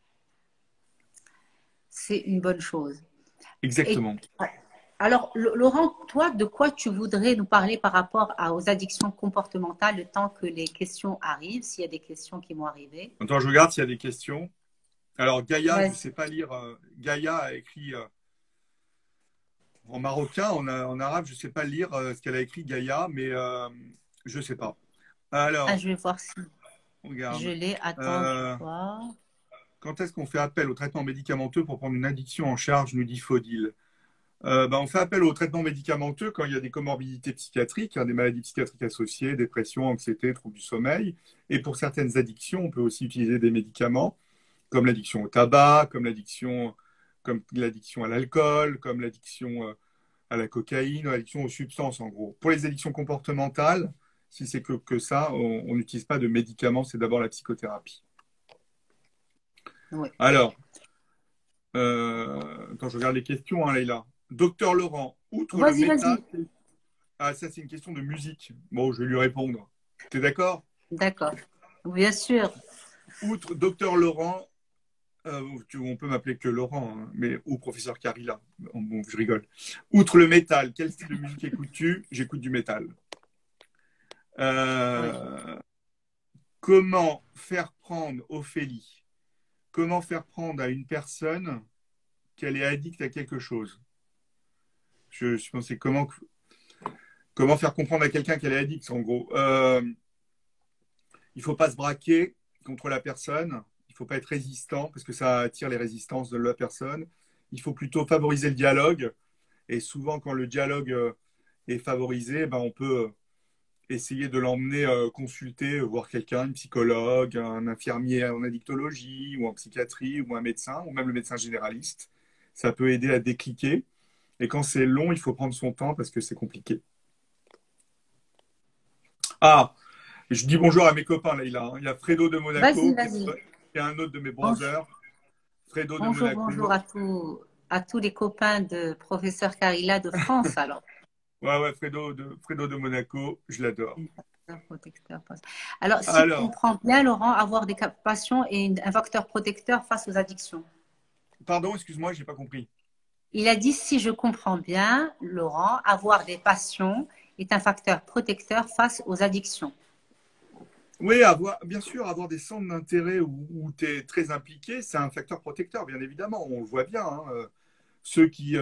C'est une bonne chose. Et Exactement. alors, Laurent, toi, de quoi tu voudrais nous parler par rapport aux addictions comportementales le temps que les questions arrivent, s'il y a des questions qui vont arriver? Attends, je regarde s'il y a des questions. Alors, Gaïa, je ne Vas-y. sais pas lire. Gaïa a écrit en marocain, en arabe, je ne sais pas lire ce qu'elle a écrit, Gaïa, mais je ne sais pas. Ah, Alors, je vais voir si je regarde. l'ai. Attends, je Euh, vois. quand est-ce qu'on fait appel au traitement médicamenteux pour prendre une addiction en charge, nous dit Faudil? On fait appel au traitement médicamenteux quand il y a des comorbidités psychiatriques, hein, des maladies psychiatriques associées, dépression, anxiété, troubles du sommeil. Et pour certaines addictions, on peut aussi utiliser des médicaments, comme l'addiction au tabac, comme l'addiction à l'alcool, comme l'addiction à la cocaïne, l'addiction aux substances, en gros. Pour les addictions comportementales, si c'est que ça, on n'utilise pas de médicaments, c'est d'abord la psychothérapie. Oui. Alors, quand je regarde les questions, hein, Leïla. Docteur Laurent, outre le Vas-y, métal, vas-y. ah, ça, c'est une question de musique. Bon, je vais lui répondre. T'es d'accord? D'accord. Bien sûr. Outre Docteur Laurent, on peut m'appeler que Laurent, hein, mais ou professeur Carilla. Bon, je rigole. Outre le métal, quel style de musique écoutes-tu? J'écoute du métal. Oui. Euh, comment faire prendre Ophélie? Comment faire prendre à une personne qu'elle est addicte à quelque chose? Je pensais comment faire comprendre à quelqu'un qu'elle est addicte, en gros. Il ne faut pas se braquer contre la personne. Il ne faut pas être résistant parce que ça attire les résistances de la personne. Il faut plutôt favoriser le dialogue. Et souvent, quand le dialogue est favorisé, ben, on peut essayer de l'emmener consulter, voir quelqu'un, une psychologue, un infirmier en addictologie ou en psychiatrie ou un médecin ou même le médecin généraliste. Ça peut aider à décliquer. Et quand c'est long, il faut prendre son temps parce que c'est compliqué. Ah, je dis bonjour à mes copains, Leïla, hein. Il y a Fredo de Vas-y, Monaco vas-y. et un autre de mes Bonjour, brothers, Fredo de bonjour, Monaco. bonjour à tous les copains de professeur Carilla de France, alors. Ouais, ouais, Fredo de Monaco, je l'adore. Protecteur. Alors, si je Alors, comprends bien, Laurent, avoir des passions et un facteur protecteur face aux addictions. pardon, excuse-moi, j'ai pas compris. Il a dit, si je comprends bien, Laurent, avoir des passions est un facteur protecteur face aux addictions. Oui, bien sûr, avoir des centres d'intérêt où tu es très impliqué, c'est un facteur protecteur, bien évidemment. On le voit bien, hein. Ceux qui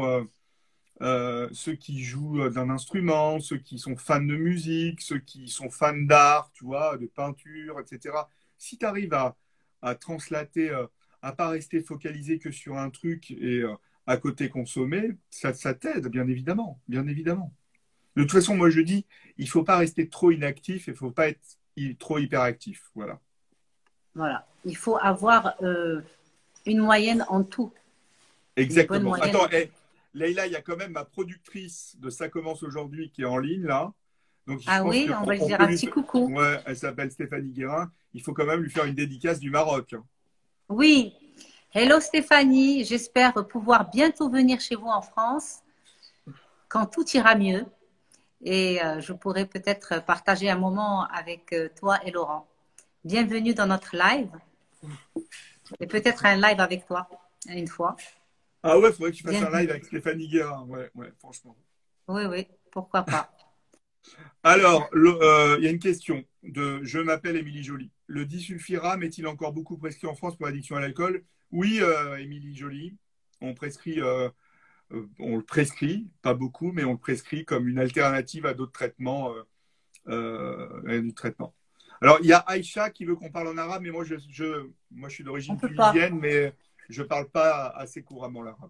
ceux qui jouent d'un instrument, ceux qui sont fans de musique, ceux qui sont fans d'art, tu vois, de peinture, etc. Si tu arrives à translater, à pas rester focalisé que sur un truc et à côté consommer, ça t'aide, bien évidemment, bien évidemment. De toute façon, moi je dis, il faut pas rester trop inactif, il faut pas être trop hyperactif, voilà. Voilà. Il faut avoir une moyenne en tout, une bonne Exactement. moyenne Attends, en tout. Leïla, il y a quand même ma productrice de Ça commence aujourd'hui qui est en ligne là. Donc je Ah pense oui, que on va lui on dire peut un lui petit faire. coucou. Ouais, elle s'appelle Stéphanie Guérin. Il faut quand même lui faire une dédicace du Maroc, hein. Oui. Hello Stéphanie, j'espère pouvoir bientôt venir chez vous en France quand tout ira mieux. et je pourrais peut-être partager un moment avec toi et Laurent. Bienvenue dans notre live et peut-être un live avec toi une fois. Ah ouais, faudrait que tu fasses un live Bienvenue. avec Stéphanie Guérin. Ouais, ouais, franchement. Oui, oui, pourquoi pas. Alors, il y a une question de Je m'appelle Émilie Joly. Le disulfiram est-il encore beaucoup prescrit en France pour l'addiction à l'alcool? Oui, Émilie Joly, on le prescrit, pas beaucoup, mais on le prescrit comme une alternative à d'autres traitements. Du traitement. Alors, il y a Aïcha qui veut qu'on parle en arabe, mais moi, je suis On d'origine peut pas. tunisienne, mais je ne parle pas assez couramment l'arabe.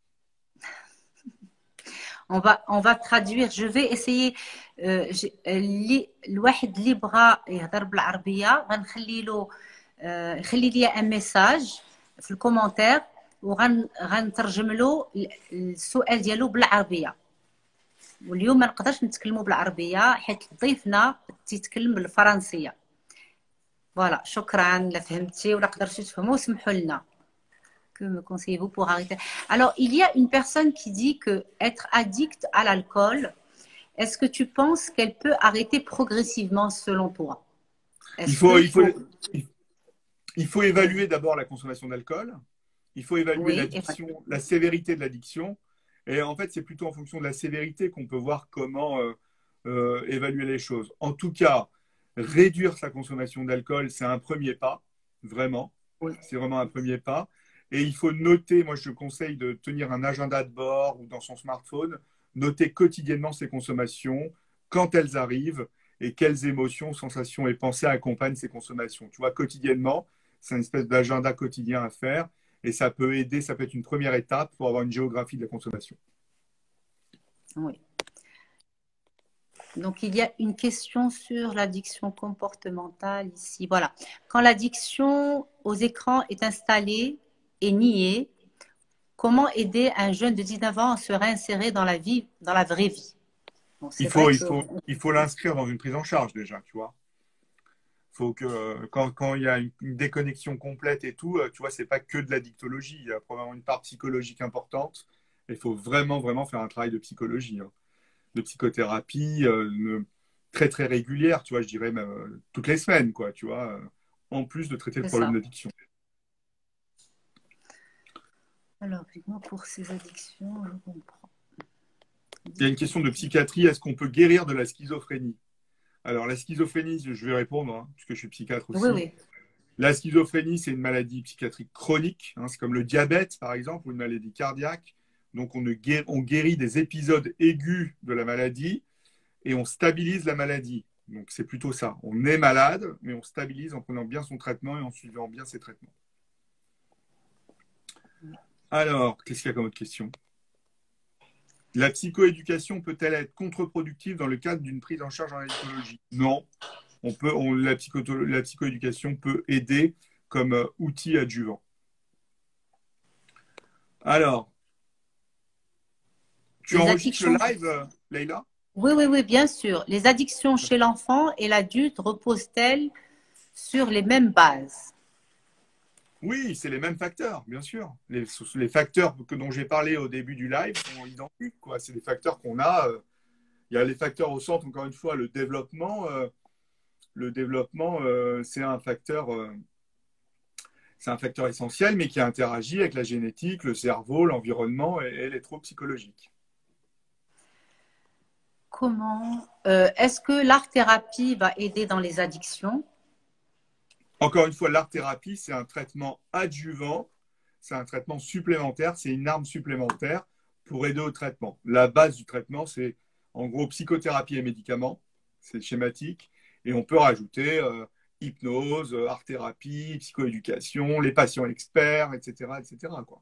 On va traduire. Je vais essayer. الواحد اللي بغى يهضر بالعربية غنخلي له يخلي لي ان ميساج في الكومنتير وغنترجم له السؤال ديالو بالعربية. واليوم ما نقدرش نتكلموا بالعربية حيت ضيفنا تيتكلم بالفرنسية. فوالا شكرا لا فهمتي ولا قدرتي تفهموا سمحوا لنا. Que me conseillez-vous pour arrêter? Alors, il y a une personne qui dit que être addict à l'alcool, est-ce que tu penses qu'elle peut arrêter progressivement selon toi? Il Est-ce faut, qu'il il faut, faut... il faut Oui, évaluer d'abord la consommation d'alcool. Il faut évaluer oui, l'addiction, la sévérité de l'addiction. Et en fait, c'est plutôt en fonction de la sévérité qu'on peut voir comment évaluer les choses. En tout cas, réduire sa consommation d'alcool, c'est un premier pas, vraiment. oui, C'est vraiment un premier pas. Et il faut noter, moi je conseille de tenir un agenda de bord ou dans son smartphone, noter quotidiennement ses consommations, quand elles arrivent et quelles émotions, sensations et pensées accompagnent ces consommations. Tu vois, quotidiennement, c'est une espèce d'agenda quotidien à faire et ça peut aider, ça peut être une première étape pour avoir une géographie de la consommation. oui. Donc, il y a une question sur l'addiction comportementale ici. Voilà. Quand l'addiction aux écrans est installée et niée, comment aider un jeune de 19 ans à se réinsérer dans la vie, dans la vraie vie? Bon, Il c'est faut, vrai il que faut, il faut l'inscrire dans une prise en charge déjà, tu vois. Faut que quand il y a une déconnexion complète et tout, tu vois, c'est pas que de l'addictologie. Il y a probablement une part psychologique importante. Il faut vraiment, vraiment faire un travail de psychologie, hein, de psychothérapie très, très régulière, tu vois, je dirais même toutes les semaines, quoi, tu vois, en plus de traiter le c'est problème ça. d'addiction. Alors, moi, pour ces addictions, je comprends. Il y a une question de psychiatrie, est-ce qu'on peut guérir de la schizophrénie? Alors, la schizophrénie, je vais répondre, hein, puisque je suis psychiatre Oui, aussi. oui, La schizophrénie, c'est une maladie psychiatrique chronique. Hein, c'est comme le diabète, par exemple, ou une maladie cardiaque. Donc, on guérit des épisodes aigus de la maladie et on stabilise la maladie. Donc, c'est plutôt ça. On est malade, mais on stabilise en prenant bien son traitement et en suivant bien ses traitements. Alors, qu'est-ce qu'il y a comme autre question? La psychoéducation peut-elle être contre-productive dans le cadre d'une prise en charge en addictologie? Non. La psychoéducation peut aider comme outil adjuvant. Alors, tu les enregistres le addictions. live, Leïla? Oui, oui, oui, bien sûr. Les addictions chez l'enfant et l'adulte reposent-elles sur les mêmes bases? Oui, c'est les mêmes facteurs, bien sûr. Les facteurs dont j'ai parlé au début du live sont identiques, quoi. C'est des facteurs qu'on a. Il y a les facteurs au centre, encore une fois, le développement. C'est un facteur essentiel, mais qui interagit avec la génétique, le cerveau, l'environnement et les troubles psychologiques. Comment est-ce que l'art-thérapie va aider dans les addictions? Encore une fois, l'art-thérapie, c'est un traitement adjuvant, c'est un traitement supplémentaire, c'est une arme supplémentaire pour aider au traitement. La base du traitement, c'est en gros psychothérapie et médicaments, c'est schématique, et on peut rajouter hypnose, art-thérapie, psychoéducation, les patients experts, etc., etc., quoi.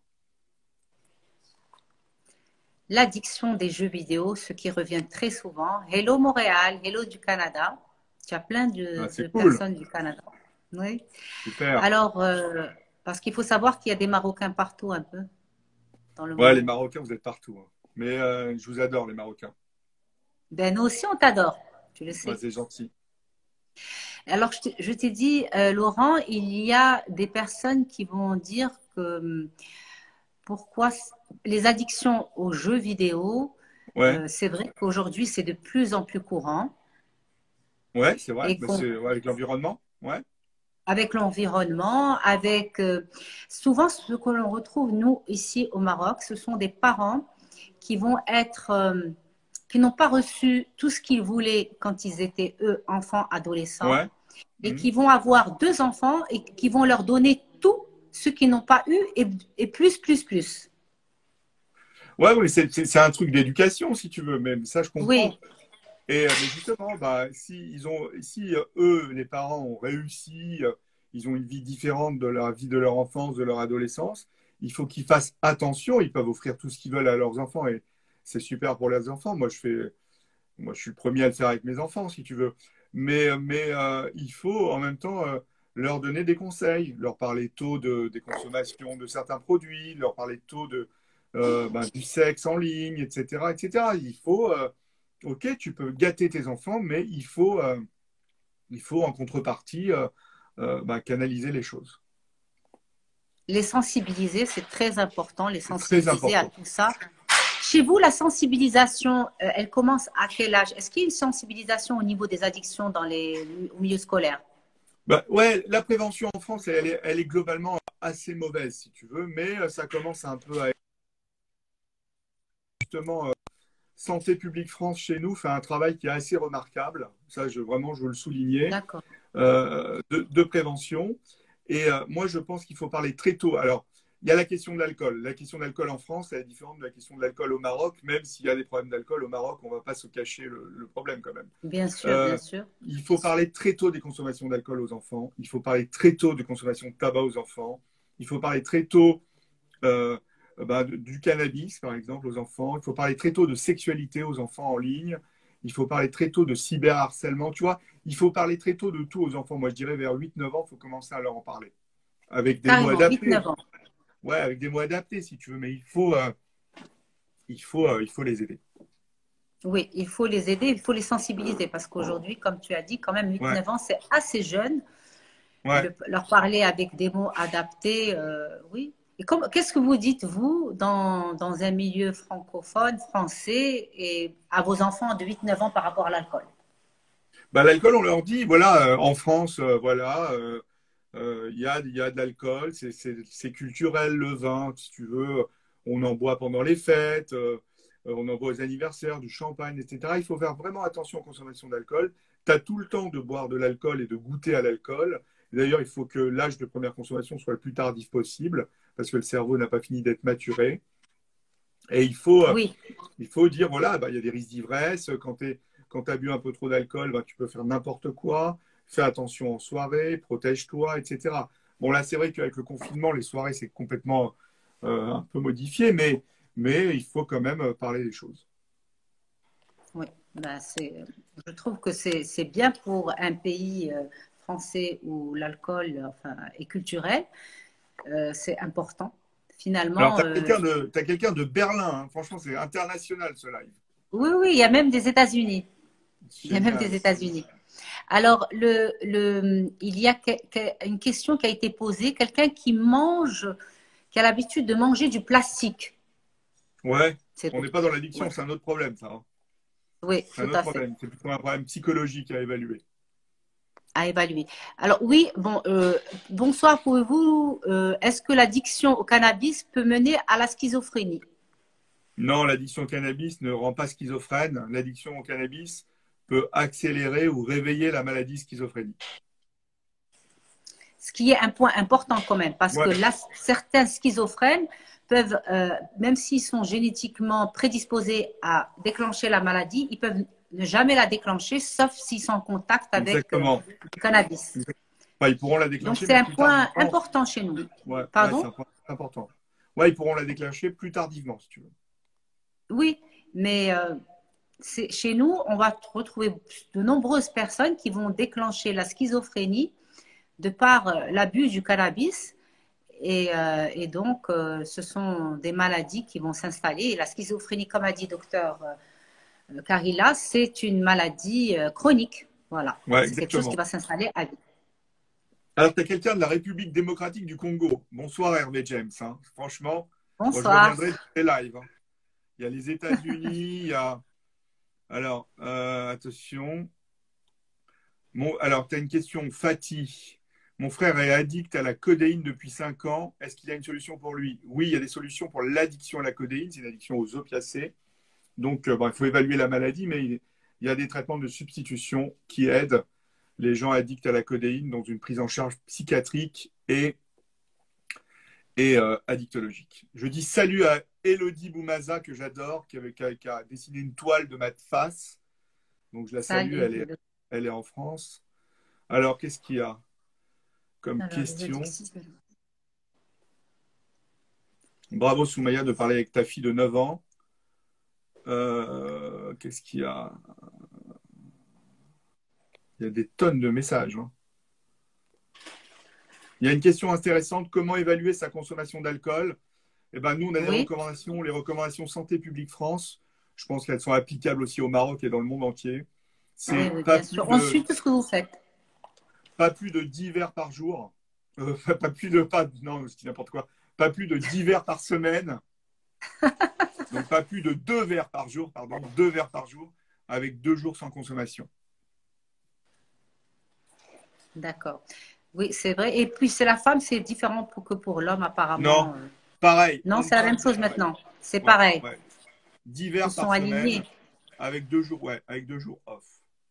L'addiction des jeux vidéo, ce qui revient très souvent. Hello Montréal, hello du Canada. Tu as plein Ah, de c'est cool, personnes du Canada. Oui. super. Alors, parce qu'il faut savoir qu'il y a des Marocains partout un peu dans le Ouais, les monde. Marocains, vous êtes partout, hein. Mais je vous adore, les Marocains. Ben, nous aussi, on t'adore, tu le Ouais, sais. c'est gentil. Alors, je t'ai dit, Laurent, il y a des personnes qui vont dire que pourquoi les addictions aux jeux vidéo Ouais, C'est vrai qu'aujourd'hui, c'est de plus en plus courant ouais, c'est vrai. et Bah, qu'on c'est ouais, avec l'environnement. Ouais, avec l'environnement, avec souvent ce que l'on retrouve nous ici au Maroc, ce sont des parents qui vont être qui n'ont pas reçu tout ce qu'ils voulaient quand ils étaient eux enfants, adolescents, ouais. et Mhm. qui vont avoir deux enfants et qui vont leur donner tout ce qu'ils n'ont pas eu et plus, plus, plus. Ouais, oui, c'est un truc d'éducation, si tu veux, même ça, je comprends. Oui, Et mais justement, bah, si eux, les parents, ont réussi, ils ont une vie différente de la vie de leur enfance, de leur adolescence, il faut qu'ils fassent attention. Ils peuvent offrir tout ce qu'ils veulent à leurs enfants et c'est super pour leurs enfants. Moi, je suis le premier à le faire avec mes enfants, si tu veux. Mais il faut en même temps leur donner des conseils, leur parler tôt des consommations de certains produits, leur parler tôt du sexe en ligne, etc., etc. Il faut, ok, tu peux gâter tes enfants, mais il faut en contrepartie canaliser les choses. les sensibiliser, c'est très important, les C'est très sensibiliser à important. tout ça. Chez vous, la sensibilisation, elle commence à quel âge? Est-ce qu'il y a une sensibilisation au niveau des addictions au milieu scolaire? Bah, ouais, la prévention en France, elle est globalement assez mauvaise, si tu veux, mais ça commence un peu à être justement Santé publique France chez nous fait un travail qui est assez remarquable. Ça, vraiment, je veux le souligner, D'accord. de prévention. Et moi, je pense qu'il faut parler très tôt. Alors, il y a la question de l'alcool. La question de l'alcool en France, elle est différente de la question de l'alcool au Maroc. Même s'il y a des problèmes d'alcool au Maroc, on ne va pas se cacher le problème quand même. Bien sûr, bien Euh, sûr. il faut parler très tôt des consommations d'alcool aux enfants. Il faut parler très tôt de consommation de tabac aux enfants. Il faut parler très tôt euh, du cannabis, par exemple, aux enfants. Il faut parler très tôt de sexualité aux enfants en ligne. Il faut parler très tôt de cyberharcèlement. Tu vois, il faut parler très tôt de tout aux enfants. Moi, je dirais vers 8 9 ans, il faut commencer à leur en parler. Avec des mots Carrément, huit adaptés. neuf ans. Ouais, avec des mots adaptés, si tu veux. Mais il faut les aider. Oui, il faut les aider, il faut les sensibiliser parce qu'aujourd'hui, comme tu as dit, quand même huit Ouais, neuf ans, c'est assez jeune. ouais. Leur parler avec des mots adaptés, oui. Et qu'est-ce que vous dites, vous, dans un milieu francophone, français, et à vos enfants de 8 9 ans par rapport à l'alcool? Bah, l'alcool, on leur dit, voilà, en France, voilà, il y a de l'alcool, c'est culturel, le vin, si tu veux, on en boit pendant les fêtes, on en boit aux anniversaires, du champagne, etc. Il faut faire vraiment attention aux consommations d'alcool. Tu as tout le temps de boire de l'alcool et de goûter à l'alcool. D'ailleurs, il faut que l'âge de première consommation soit le plus tardif possible, parce que le cerveau n'a pas fini d'être maturé. Et Oui, il faut dire, voilà, bah, il y a des risques d'ivresse. Quand tu as bu un peu trop d'alcool, bah, tu peux faire n'importe quoi. Fais attention en soirée, protège-toi, etc. Bon, là, c'est vrai qu'avec le confinement, les soirées, c'est complètement un peu modifié, mais il faut quand même parler des choses. oui. Ben, je trouve que c'est bien pour un pays français où l'alcool enfin, est culturel. C'est important. Alors, Finalement, t'as quelqu'un de Berlin, hein. Franchement, c'est international ce live. oui, oui, il y a même des États-Unis. Il y a même des Génial. États-Unis. Alors, il y a une question qui a été posée. Quelqu'un qui a l'habitude de manger du plastique. Ouais, C'est on n'est pas dans ouais. l'addiction, c'est un autre problème, ça, hein. Oui, C'est un tout autre à fait. problème. C'est plutôt un problème psychologique à évaluer. À évaluer. Alors oui, bon, bonsoir pour vous. Est-ce que l'addiction au cannabis peut mener à la schizophrénie? Non, l'addiction au cannabis ne rend pas schizophrène. L'addiction au cannabis peut accélérer ou réveiller la maladie schizophrénique. Ce qui est un point important quand même, parce que Ouais, là, certains schizophrènes peuvent, même s'ils sont génétiquement prédisposés à déclencher la maladie, ils peuvent ne jamais la déclencher, sauf s'ils sont en contact avec exactement. du cannabis. Enfin, ils pourront la Donc déclencher, c'est mais un plus point tardivement. important chez nous. Ouais, ouais, c'est Pardon? un point important. Ouais, ils pourront la déclencher plus tardivement, si tu veux. Oui, mais chez nous, on va retrouver de nombreuses personnes qui vont déclencher la schizophrénie de par l'abus du cannabis. Et donc, ce sont des maladies qui vont s'installer. Et la schizophrénie, comme a dit docteur Carilla, c'est une maladie chronique. Voilà, Ouais, c'est quelque chose qui exactement. va s'installer à vie. Alors, tu as quelqu'un de la République démocratique du Congo. Bonsoir, Hervé James, hein. Franchement, moi, je Bonsoir. reviendrai dans tes lives, hein. Il y a les États-Unis, il y a. Alors, attention. Alors, tu as une question. Fatih. Mon frère est addict à la codéine depuis 5 ans. Est-ce qu'il y a une solution pour lui? Oui, il y a des solutions pour l'addiction à la codéine. C'est une addiction aux opiacés. Donc, bon, il faut évaluer la maladie, mais il y a des traitements de substitution qui aident les gens addicts à la codéine dans une prise en charge psychiatrique et addictologique. Je dis salut à Elodie Boumaza, que j'adore, qui a dessiné une toile de ma face. Donc, je la salue, Salut. elle est en France. Alors, qu'est-ce qu'il y a comme Alors, les question? adjectifs. Bravo, Soumaya, de parler avec ta fille de 9 ans. Qu'est-ce qu'il y a? Il y a des tonnes de messages, hein. Il y a une question intéressante. Comment évaluer sa consommation d'alcool? Eh ben, nous, on a Oui, les recommandations Santé publique France. Je pense qu'elles sont applicables aussi au Maroc et dans le monde entier. oui, C'est oui, bien sûr. On suit tout ce que vous faites. pas plus de 10 verres par jour. Pas plus de, pas, non, je dis n'importe quoi. Pas plus de 10 verres par semaine. Donc, pas plus de 2 verres par jour, pardon, 2 verres par jour, avec 2 jours sans consommation. D'accord. Oui, c'est vrai. Et puis, c'est la femme, c'est différent que pour l'homme, Non, apparemment. pareil, Non, c'est la homme-femme, même c'est chose pareil. maintenant. C'est Ouais, pareil. ouais. 10 Ils verres sont par semaine, alignés. avec 2 jours, ouais, avec 2 jours off.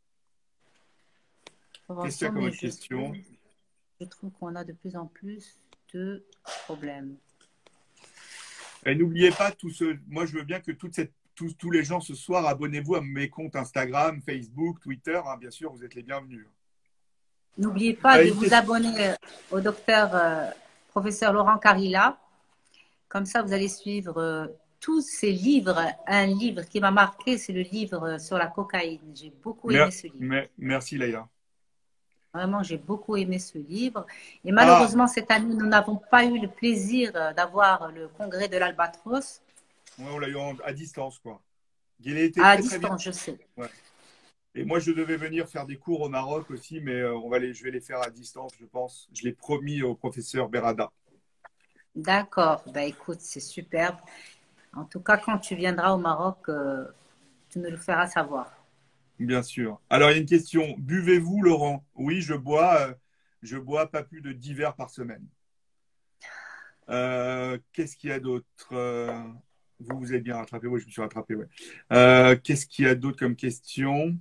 Qu'est-ce qu'il y a Prévention, comme mais autre question? je trouve qu'on a de plus en plus de problèmes. Et n'oubliez pas, moi je veux bien que tous les gens ce soir, abonnez-vous à mes comptes Instagram, Facebook, Twitter, hein, bien sûr, vous êtes les bienvenus. N'oubliez pas de Une vous question. abonner au docteur professeur Laurent Carilla. Comme ça, vous allez suivre tous ces livres. Un livre qui m'a marqué, c'est le livre sur la cocaïne. J'ai beaucoup aimé ce livre. Merci Laïla. Vraiment, j'ai beaucoup aimé ce livre. Et Ah, malheureusement, cette année, nous n'avons pas eu le plaisir d'avoir le congrès de l'Albatros ouais, on l'a eu à distance, quoi. Il a été à très très bien. distance, je sais. Ouais. Et moi, je devais venir faire des cours au Maroc aussi, mais je vais les faire à distance, je pense. Je l'ai promis au professeur Berada. D'accord. Ben, écoute, c'est superbe. En tout cas, quand tu viendras au Maroc, tu nous le feras savoir. Bien sûr. Alors, il y a une question. Buvez-vous, Laurent? Oui, je bois pas plus de 10 verres par semaine. Qu'est-ce qu'il y a d'autre? Vous, vous êtes bien rattrapé. Oui, je me suis rattrapé, ouais. Qu'est-ce qu'il y a d'autre comme question?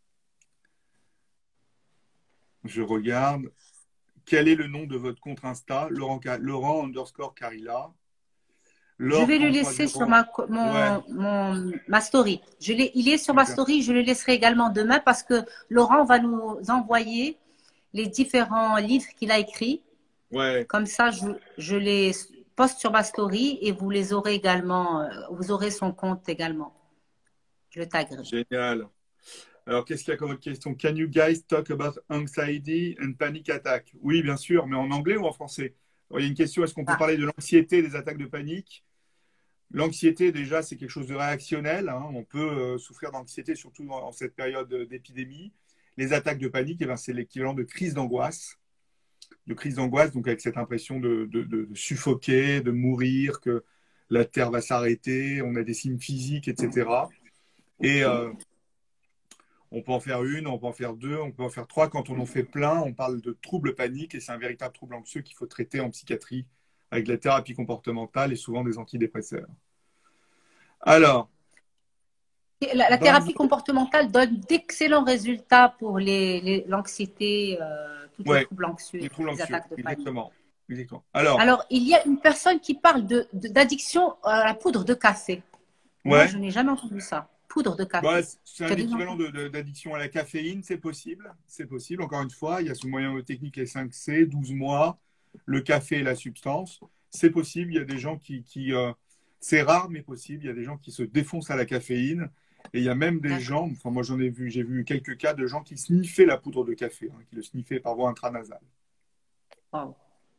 Je regarde. Quel est le nom de votre compte Insta? Laurent underscore Carilla. Je Laure vais le 33 laisser sur Ouais, ma story. Il est sur ma d'accord. story. Je le laisserai également demain parce que Laurent va nous envoyer les différents livres qu'il a écrits. Ouais, Comme ça, je les poste sur ma story et vous les aurez également. Vous aurez son compte également. Je le taguerai. génial. Alors, qu'est-ce qu'il y a comme autre question? Can you guys talk about anxiety and panic attack? Oui, bien sûr, mais en anglais ou en français? Alors, il y a une question, est-ce qu'on peut Ah, parler de l'anxiété et des attaques de panique? L'anxiété, déjà, c'est quelque chose de réactionnel, hein. On peut souffrir d'anxiété, surtout en cette période d'épidémie. Les attaques de panique, eh ben, c'est l'équivalent de crise d'angoisse. De crise d'angoisse, donc avec cette impression de suffoquer, de mourir, que la Terre va s'arrêter, on a des signes physiques, etc. Et on peut en faire une, on peut en faire deux, on peut en faire trois. Quand on en fait plein, on parle de trouble panique et c'est un véritable trouble anxieux qu'il faut traiter en psychiatrie avec la thérapie comportementale et souvent des antidépresseurs. Alors, la thérapie Benzo, comportementale donne d'excellents résultats pour l'anxiété, tous les ouais, troubles anxieux les et troubles les anxieux, attaques de panique. exactement. Exactement. Alors, Alors, il y a une personne qui parle d'addiction à la poudre de café. Moi, ouais, je n'ai jamais entendu ça. Poudre de bah, café. c'est Tu un as déjà équivalent entendu? d'addiction à la caféine, c'est possible. C'est possible. Encore une fois, il y a sous moyen technique les 5C, 12 mois, le café et la substance. C'est possible. Il y a des gens c'est rare, mais possible. Il y a des gens qui se défoncent à la caféine. Et il y a même des D'accord. gens, enfin, moi j'ai vu quelques cas de gens qui sniffaient la poudre de café, hein, qui le sniffaient par voie intranasale. Wow.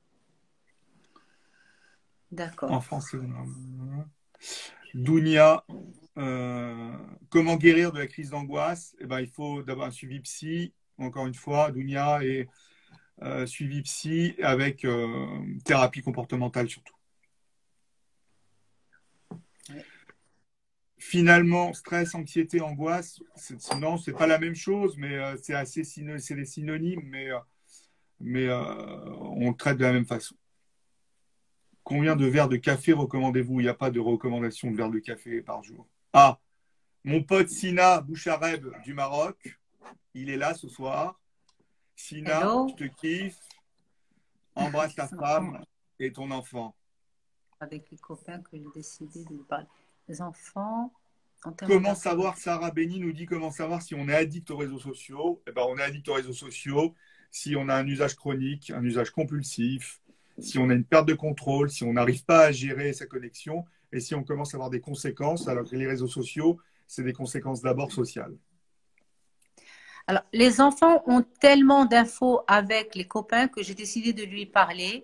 En D'accord. français. Dounia, comment guérir de la crise d'angoisse? Eh ben, il faut d'abord un suivi psy. Encore une fois, Dounia et suivi psy avec thérapie comportementale surtout. Ouais. finalement, stress, anxiété, angoisse, non, c'est pas la même chose, mais c'est des synonymes, on le traite de la même façon. Combien de verres de café recommandez-vous? Il n'y a pas de recommandation de verres de café par jour. Ah, mon pote Sina Bouchareb du Maroc, il est là ce soir. Sina, je Hello, te kiffe. Embrasse ta les enfants, femme et ton enfant. avec les copains que j'ai décidé de parler. Les enfants ont tellement Comment d'infos. savoir, Sarah Benny nous dit comment savoir si on est addict aux réseaux sociaux. Eh ben, on est addict aux réseaux sociaux si on a un usage chronique, un usage compulsif, si on a une perte de contrôle, si on n'arrive pas à gérer sa connexion et si on commence à avoir des conséquences, alors que les réseaux sociaux, c'est des conséquences d'abord sociales. Alors, les enfants ont tellement d'infos avec les copains que j'ai décidé de lui parler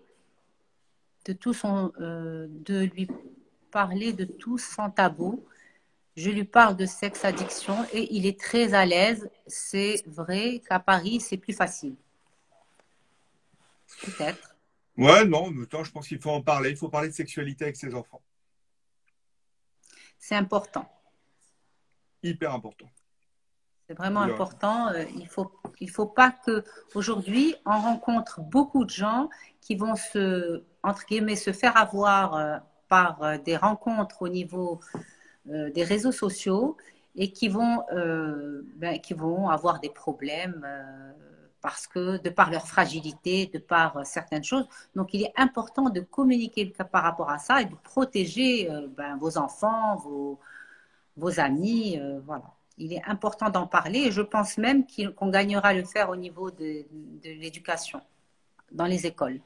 de lui parler de tout sans tabou. Je lui parle de sexe addiction et il est très à l'aise. C'est vrai qu'à Paris, c'est plus facile. Peut-être. Ouais, non, mais je pense qu'il faut en parler. Il faut parler de sexualité avec ses enfants. C'est important. Hyper important. C'est vraiment Oula. important. Il faut pas que aujourd'hui on rencontre beaucoup de gens qui vont entre guillemets, se faire avoir par des rencontres au niveau des réseaux sociaux et qui vont avoir des problèmes parce que de par leur fragilité, de par certaines choses. Donc, il est important de communiquer par rapport à ça et de protéger vos enfants, vos amis, voilà. Il est important d'en parler et je pense même qu'on gagnera à le faire au niveau de l'éducation dans les écoles.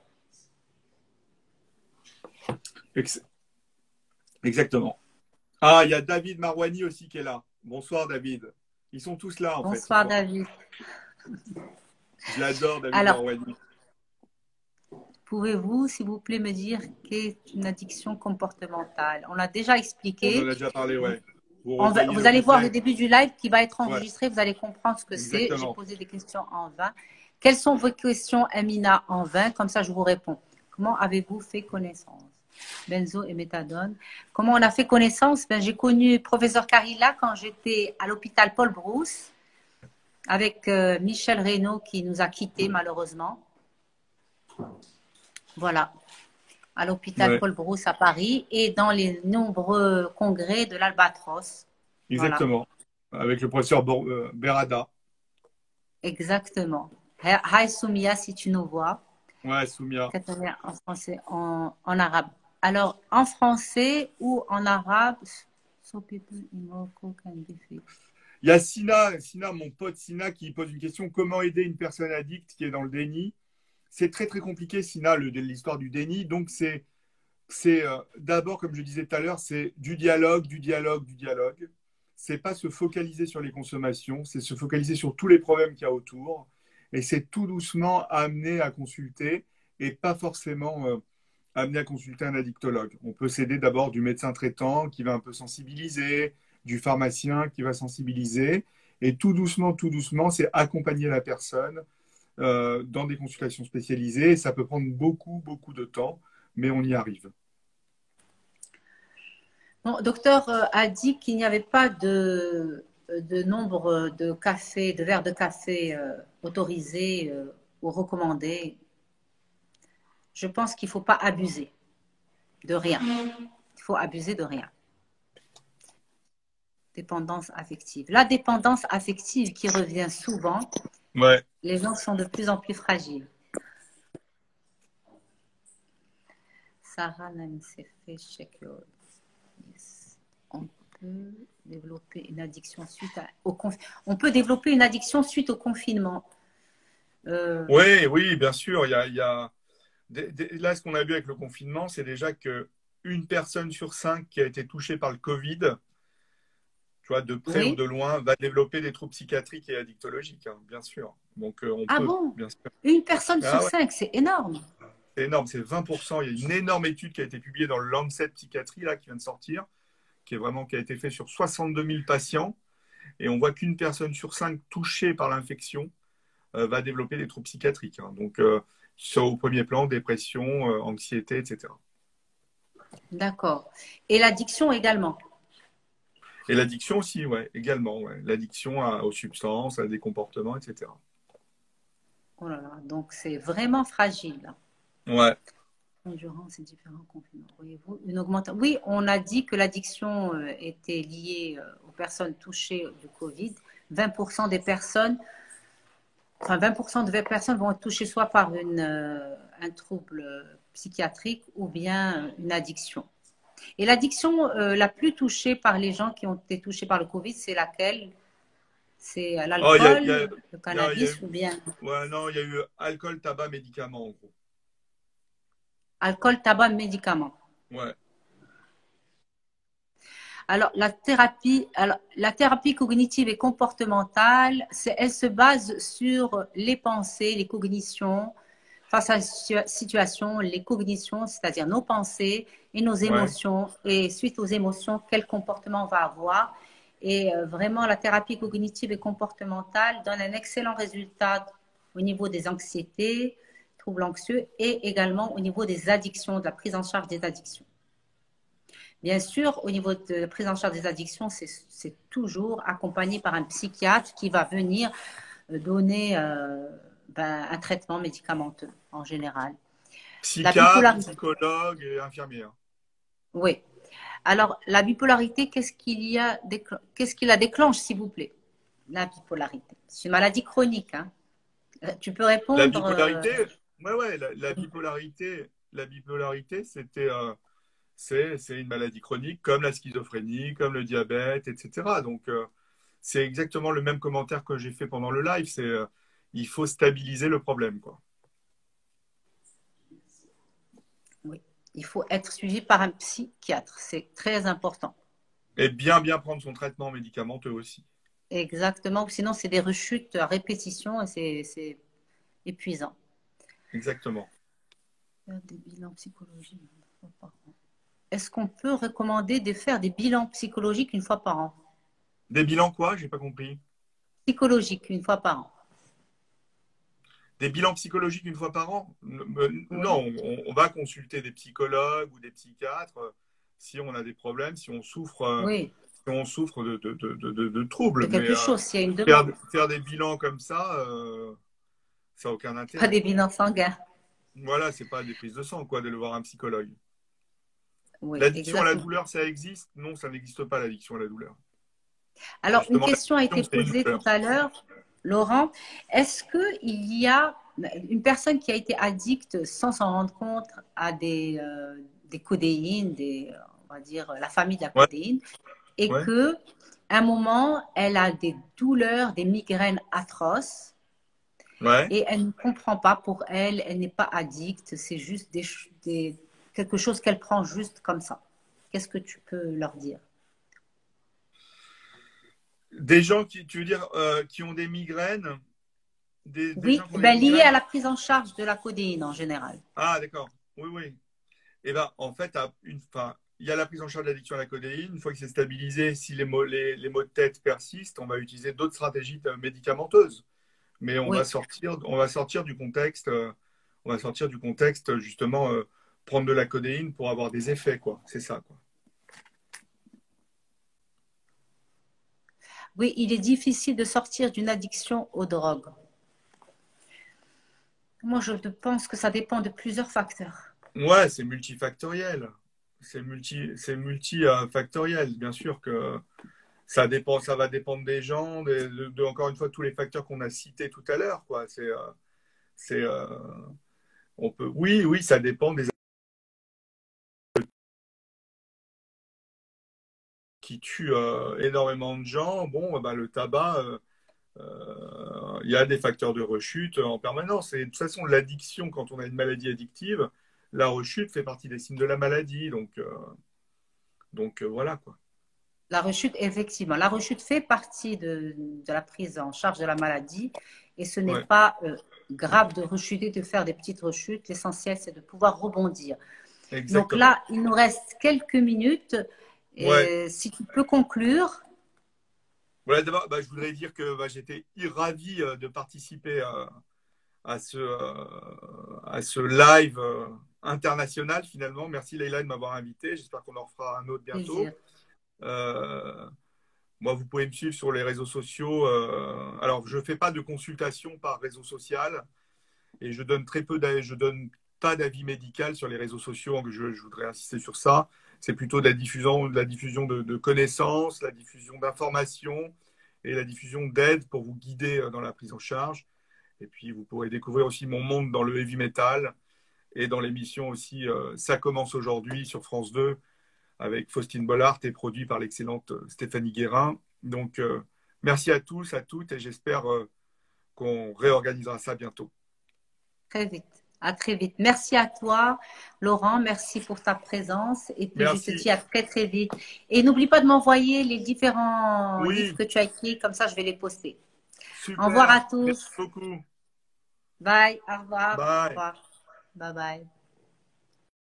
Ex- Exactement. Ah, il y a David Marouani aussi qui est là. Bonsoir David. Ils sont tous là en fait ce Bonsoir soir. David. Je l'adore David Alors, Marouani. pouvez-vous, s'il vous plaît, me dire qu'est une addiction comportementale? On l'a déjà On en expliqué. a déjà parlé, ouais. Vous revoyez Vous le allez voir le replay. début du live qui va être Ouais, enregistré. Vous allez comprendre ce que c'est. J'ai exactement. posé des questions en vain. Quelles sont vos questions, Amina, en vain? Comme ça, je vous réponds. Comment avez-vous fait connaissance? Benzo et méthadone. Comment on a fait connaissance? J'ai connu professeur Carilla quand j'étais à l'hôpital Paul Brousse avec Michel Reynaud qui nous a quittés malheureusement. Voilà, à l'hôpital Ouais, Paul Brousse à Paris et dans les nombreux congrès de l'Albatros. Voilà, exactement. Avec le professeur Berada. exactement. Hi Soumia, si tu nous vois. Ouais, Soumia. Catalan en français, en arabe. Alors, en français ou en arabe, so people in Morocco can be free. Il y a Sina, mon pote Sina, qui pose une question. Comment aider une personne addicte qui est dans le déni? C'est très très compliqué, Sina, l'histoire du déni. Donc c'est d'abord, comme je disais tout à l'heure, c'est du dialogue, du dialogue, du dialogue. C'est pas se focaliser sur les consommations, c'est se focaliser sur tous les problèmes qu'il y a autour. Et c'est tout doucement amener à consulter et pas forcément amener à consulter un addictologue. On peut s'aider d'abord du médecin traitant qui va un peu sensibiliser, du pharmacien qui va sensibiliser. Et tout doucement, c'est accompagner la personne dans des consultations spécialisées. Ça peut prendre beaucoup, beaucoup de temps, mais on y arrive. Bon, docteur a dit qu'il n'y avait pas de nombre de cafés, de verres de café autorisés ou recommandés. Je pense qu'il ne faut pas abuser de rien. Il faut abuser de rien. Dépendance affective. La dépendance affective qui revient souvent, Ouais. les gens sont de plus en plus fragiles. Sarah fait check your... Yes. On peut développer une addiction on peut développer une addiction suite au confinement. Oui, oui, bien sûr. Là, ce qu'on a vu avec le confinement, c'est déjà que une personne sur cinq qui a été touchée par le Covid, tu vois, de près ou Oui. de loin, va développer des troubles psychiatriques et addictologiques, hein, bien sûr. Donc, on Ah peut, bon? bien sûr. Une personne sur Ah ouais, cinq, c'est énorme. c'est énorme, c'est 20%. Il y a une énorme étude qui a été publiée dans le Lancet Psychiatrie, là, qui vient de sortir, qui a été faite sur 62 000 patients. Et on voit qu'une personne sur cinq touchée par l'infection va développer des troubles psychiatriques, hein. Donc, au premier plan, dépression, anxiété, etc. D'accord. Et l'addiction également. Et l'addiction aussi, ouais, également. Ouais. L'addiction aux substances, à des comportements, etc. Oh là là, donc c'est vraiment fragile. Ouais, Endurance et différents confinements. Voyez-vous, une augmentation. Oui, on a dit que l'addiction était liée aux personnes touchées du Covid. 20% des personnes, enfin 20% de personnes vont être touchées soit par un trouble psychiatrique ou bien une addiction. Et l'addiction la plus touchée par les gens qui ont été touchés par le Covid, c'est laquelle? C'est oh, l'alcool, le il y a cannabis eu, ou bien ouais, non, il y a eu alcool, tabac, médicaments, en gros. alcool, tabac, médicaments. Ouais, Alors, la thérapie cognitive et comportementale, elle se base sur les pensées, les cognitions, face à la situation, les cognitions, c'est-à-dire nos pensées et nos ouais. émotions. Et suite aux émotions, quel comportement on va avoir. Et vraiment, la thérapie cognitive et comportementale donne un excellent résultat au niveau des anxiétés, troubles anxieux et également au niveau des addictions, de la prise en charge des addictions. Bien sûr, au niveau de la prise en charge des addictions, c'est toujours accompagné par un psychiatre qui va venir donner un traitement médicamenteux en général. La Psychiatre, bipolarité, psychologue et infirmière. oui. Alors, la bipolarité, qu'est-ce qui la déclenche, s'il vous plaît? La bipolarité. C'est une maladie chronique. Hein. Tu peux La répondre. bipolarité, ouais, ouais, la bipolarité, c'est une maladie chronique comme la schizophrénie, comme le diabète, etc. Donc, c'est exactement le même commentaire que j'ai fait pendant le live. Il faut stabiliser le problème, quoi. Oui. Il faut être suivi par un psychiatre. C'est très important. Et bien prendre son traitement médicamenteux aussi. Exactement. Sinon, c'est des rechutes à répétition et c'est épuisant. Exactement. Faire des bilans psychologiques une fois par an. Est-ce qu'on peut recommander de faire des bilans psychologiques une fois par an? Des bilans quoi? J'ai pas compris. Psychologiques une fois par an. Des bilans psychologiques une fois par an? Oui. Non, on va consulter des psychologues ou des psychiatres si on a des problèmes, Oui. si on souffre de troubles. De Mais quelque chose, s'il y a une faire, demande. faire des bilans comme ça n'a aucun Pas intérêt, des quoi. bilans sanguins. Voilà, c'est pas des prises de sang, quoi, de le voir un psychologue. Oui, L'addiction à la exactement. douleur, ça existe? Non, ça n'existe pas, l'addiction à la douleur. Alors, une Justement, question a été l'addiction, c'est une posée tout douleur. à l'heure, Laurent. Est-ce qu'il y a une personne qui a été addicte sans s'en rendre compte à des codéines, on va dire la famille de la Ouais, codéine, et ouais, que un moment, elle a des douleurs, des migraines atroces, ouais. et elle ne comprend pas pour elle, elle n'est pas addicte, c'est juste quelque chose qu'elle prend juste comme ça. Qu'est-ce que tu peux leur dire? Des gens qui, tu veux dire, qui ont des migraines, des Oui, gens qui ont des ben, lié à migraines? la prise en charge de la codéine en général. Ah, d'accord. Oui, oui. Eh ben, en fait, enfin, il y a la prise en charge de l'addiction à la codéine. Une fois que c'est stabilisé, si les maux de tête persistent, on va utiliser d'autres stratégies médicamenteuses. Mais Oui. on va sortir du contexte, on va sortir du contexte justement prendre de la codéine pour avoir des effets, quoi. C'est ça, quoi. Oui, il est difficile de sortir d'une addiction aux drogues. Moi, je pense que ça dépend de plusieurs facteurs. Ouais, c'est multifactoriel. C'est multifactoriel. Bien sûr que ça dépend, ça va dépendre des gens, encore une fois, tous les facteurs qu'on a cités tout à l'heure, quoi. C'est, oui, oui, ça dépend des qui tuent énormément de gens. Bon, bah, le tabac, il y a des facteurs de rechute en permanence. Et de toute façon, l'addiction, quand on a une maladie addictive, la rechute fait partie des signes de la maladie. Donc voilà, quoi. La rechute, effectivement, la rechute fait partie de la prise en charge de la maladie et ce n'est Ouais, pas grave de rechuter, de faire des petites rechutes. L'essentiel, c'est de pouvoir rebondir. Donc exactement. là, il nous reste quelques minutes. Ouais. Et si tu peux conclure, Voilà, d'abord, bah, je voudrais dire que bah, j'étais ravi de participer à ce live international finalement. Merci Leïla de m'avoir invité. J'espère qu'on en fera un autre bientôt. plaisir. Euh, Moi, vous pouvez me suivre sur les réseaux sociaux. Alors, je ne fais pas de consultation par réseau social et je donne je donne pas d'avis médical sur les réseaux sociaux. Donc je voudrais insister sur ça. C'est plutôt de la diffusion de connaissances, la diffusion d'informations et la diffusion d'aide pour vous guider dans la prise en charge. Et puis, vous pourrez découvrir aussi mon monde dans le heavy metal et dans l'émission aussi Ça commence aujourd'hui sur France 2 avec Faustine Bollard et produit par l'excellente Stéphanie Guérin. Donc, merci à tous, à toutes, et j'espère qu'on réorganisera ça bientôt. Très vite. À très vite. Merci à toi, Laurent. Merci pour ta présence. Et puis, je te Merci. dis à très, très vite. Et n'oublie pas de m'envoyer les différents livres Oui, que tu as écrits. Comme ça, je vais les poster. Au revoir à super. Merci tous. beaucoup. Bye. Au revoir. Au Bye. revoir. Bye bye.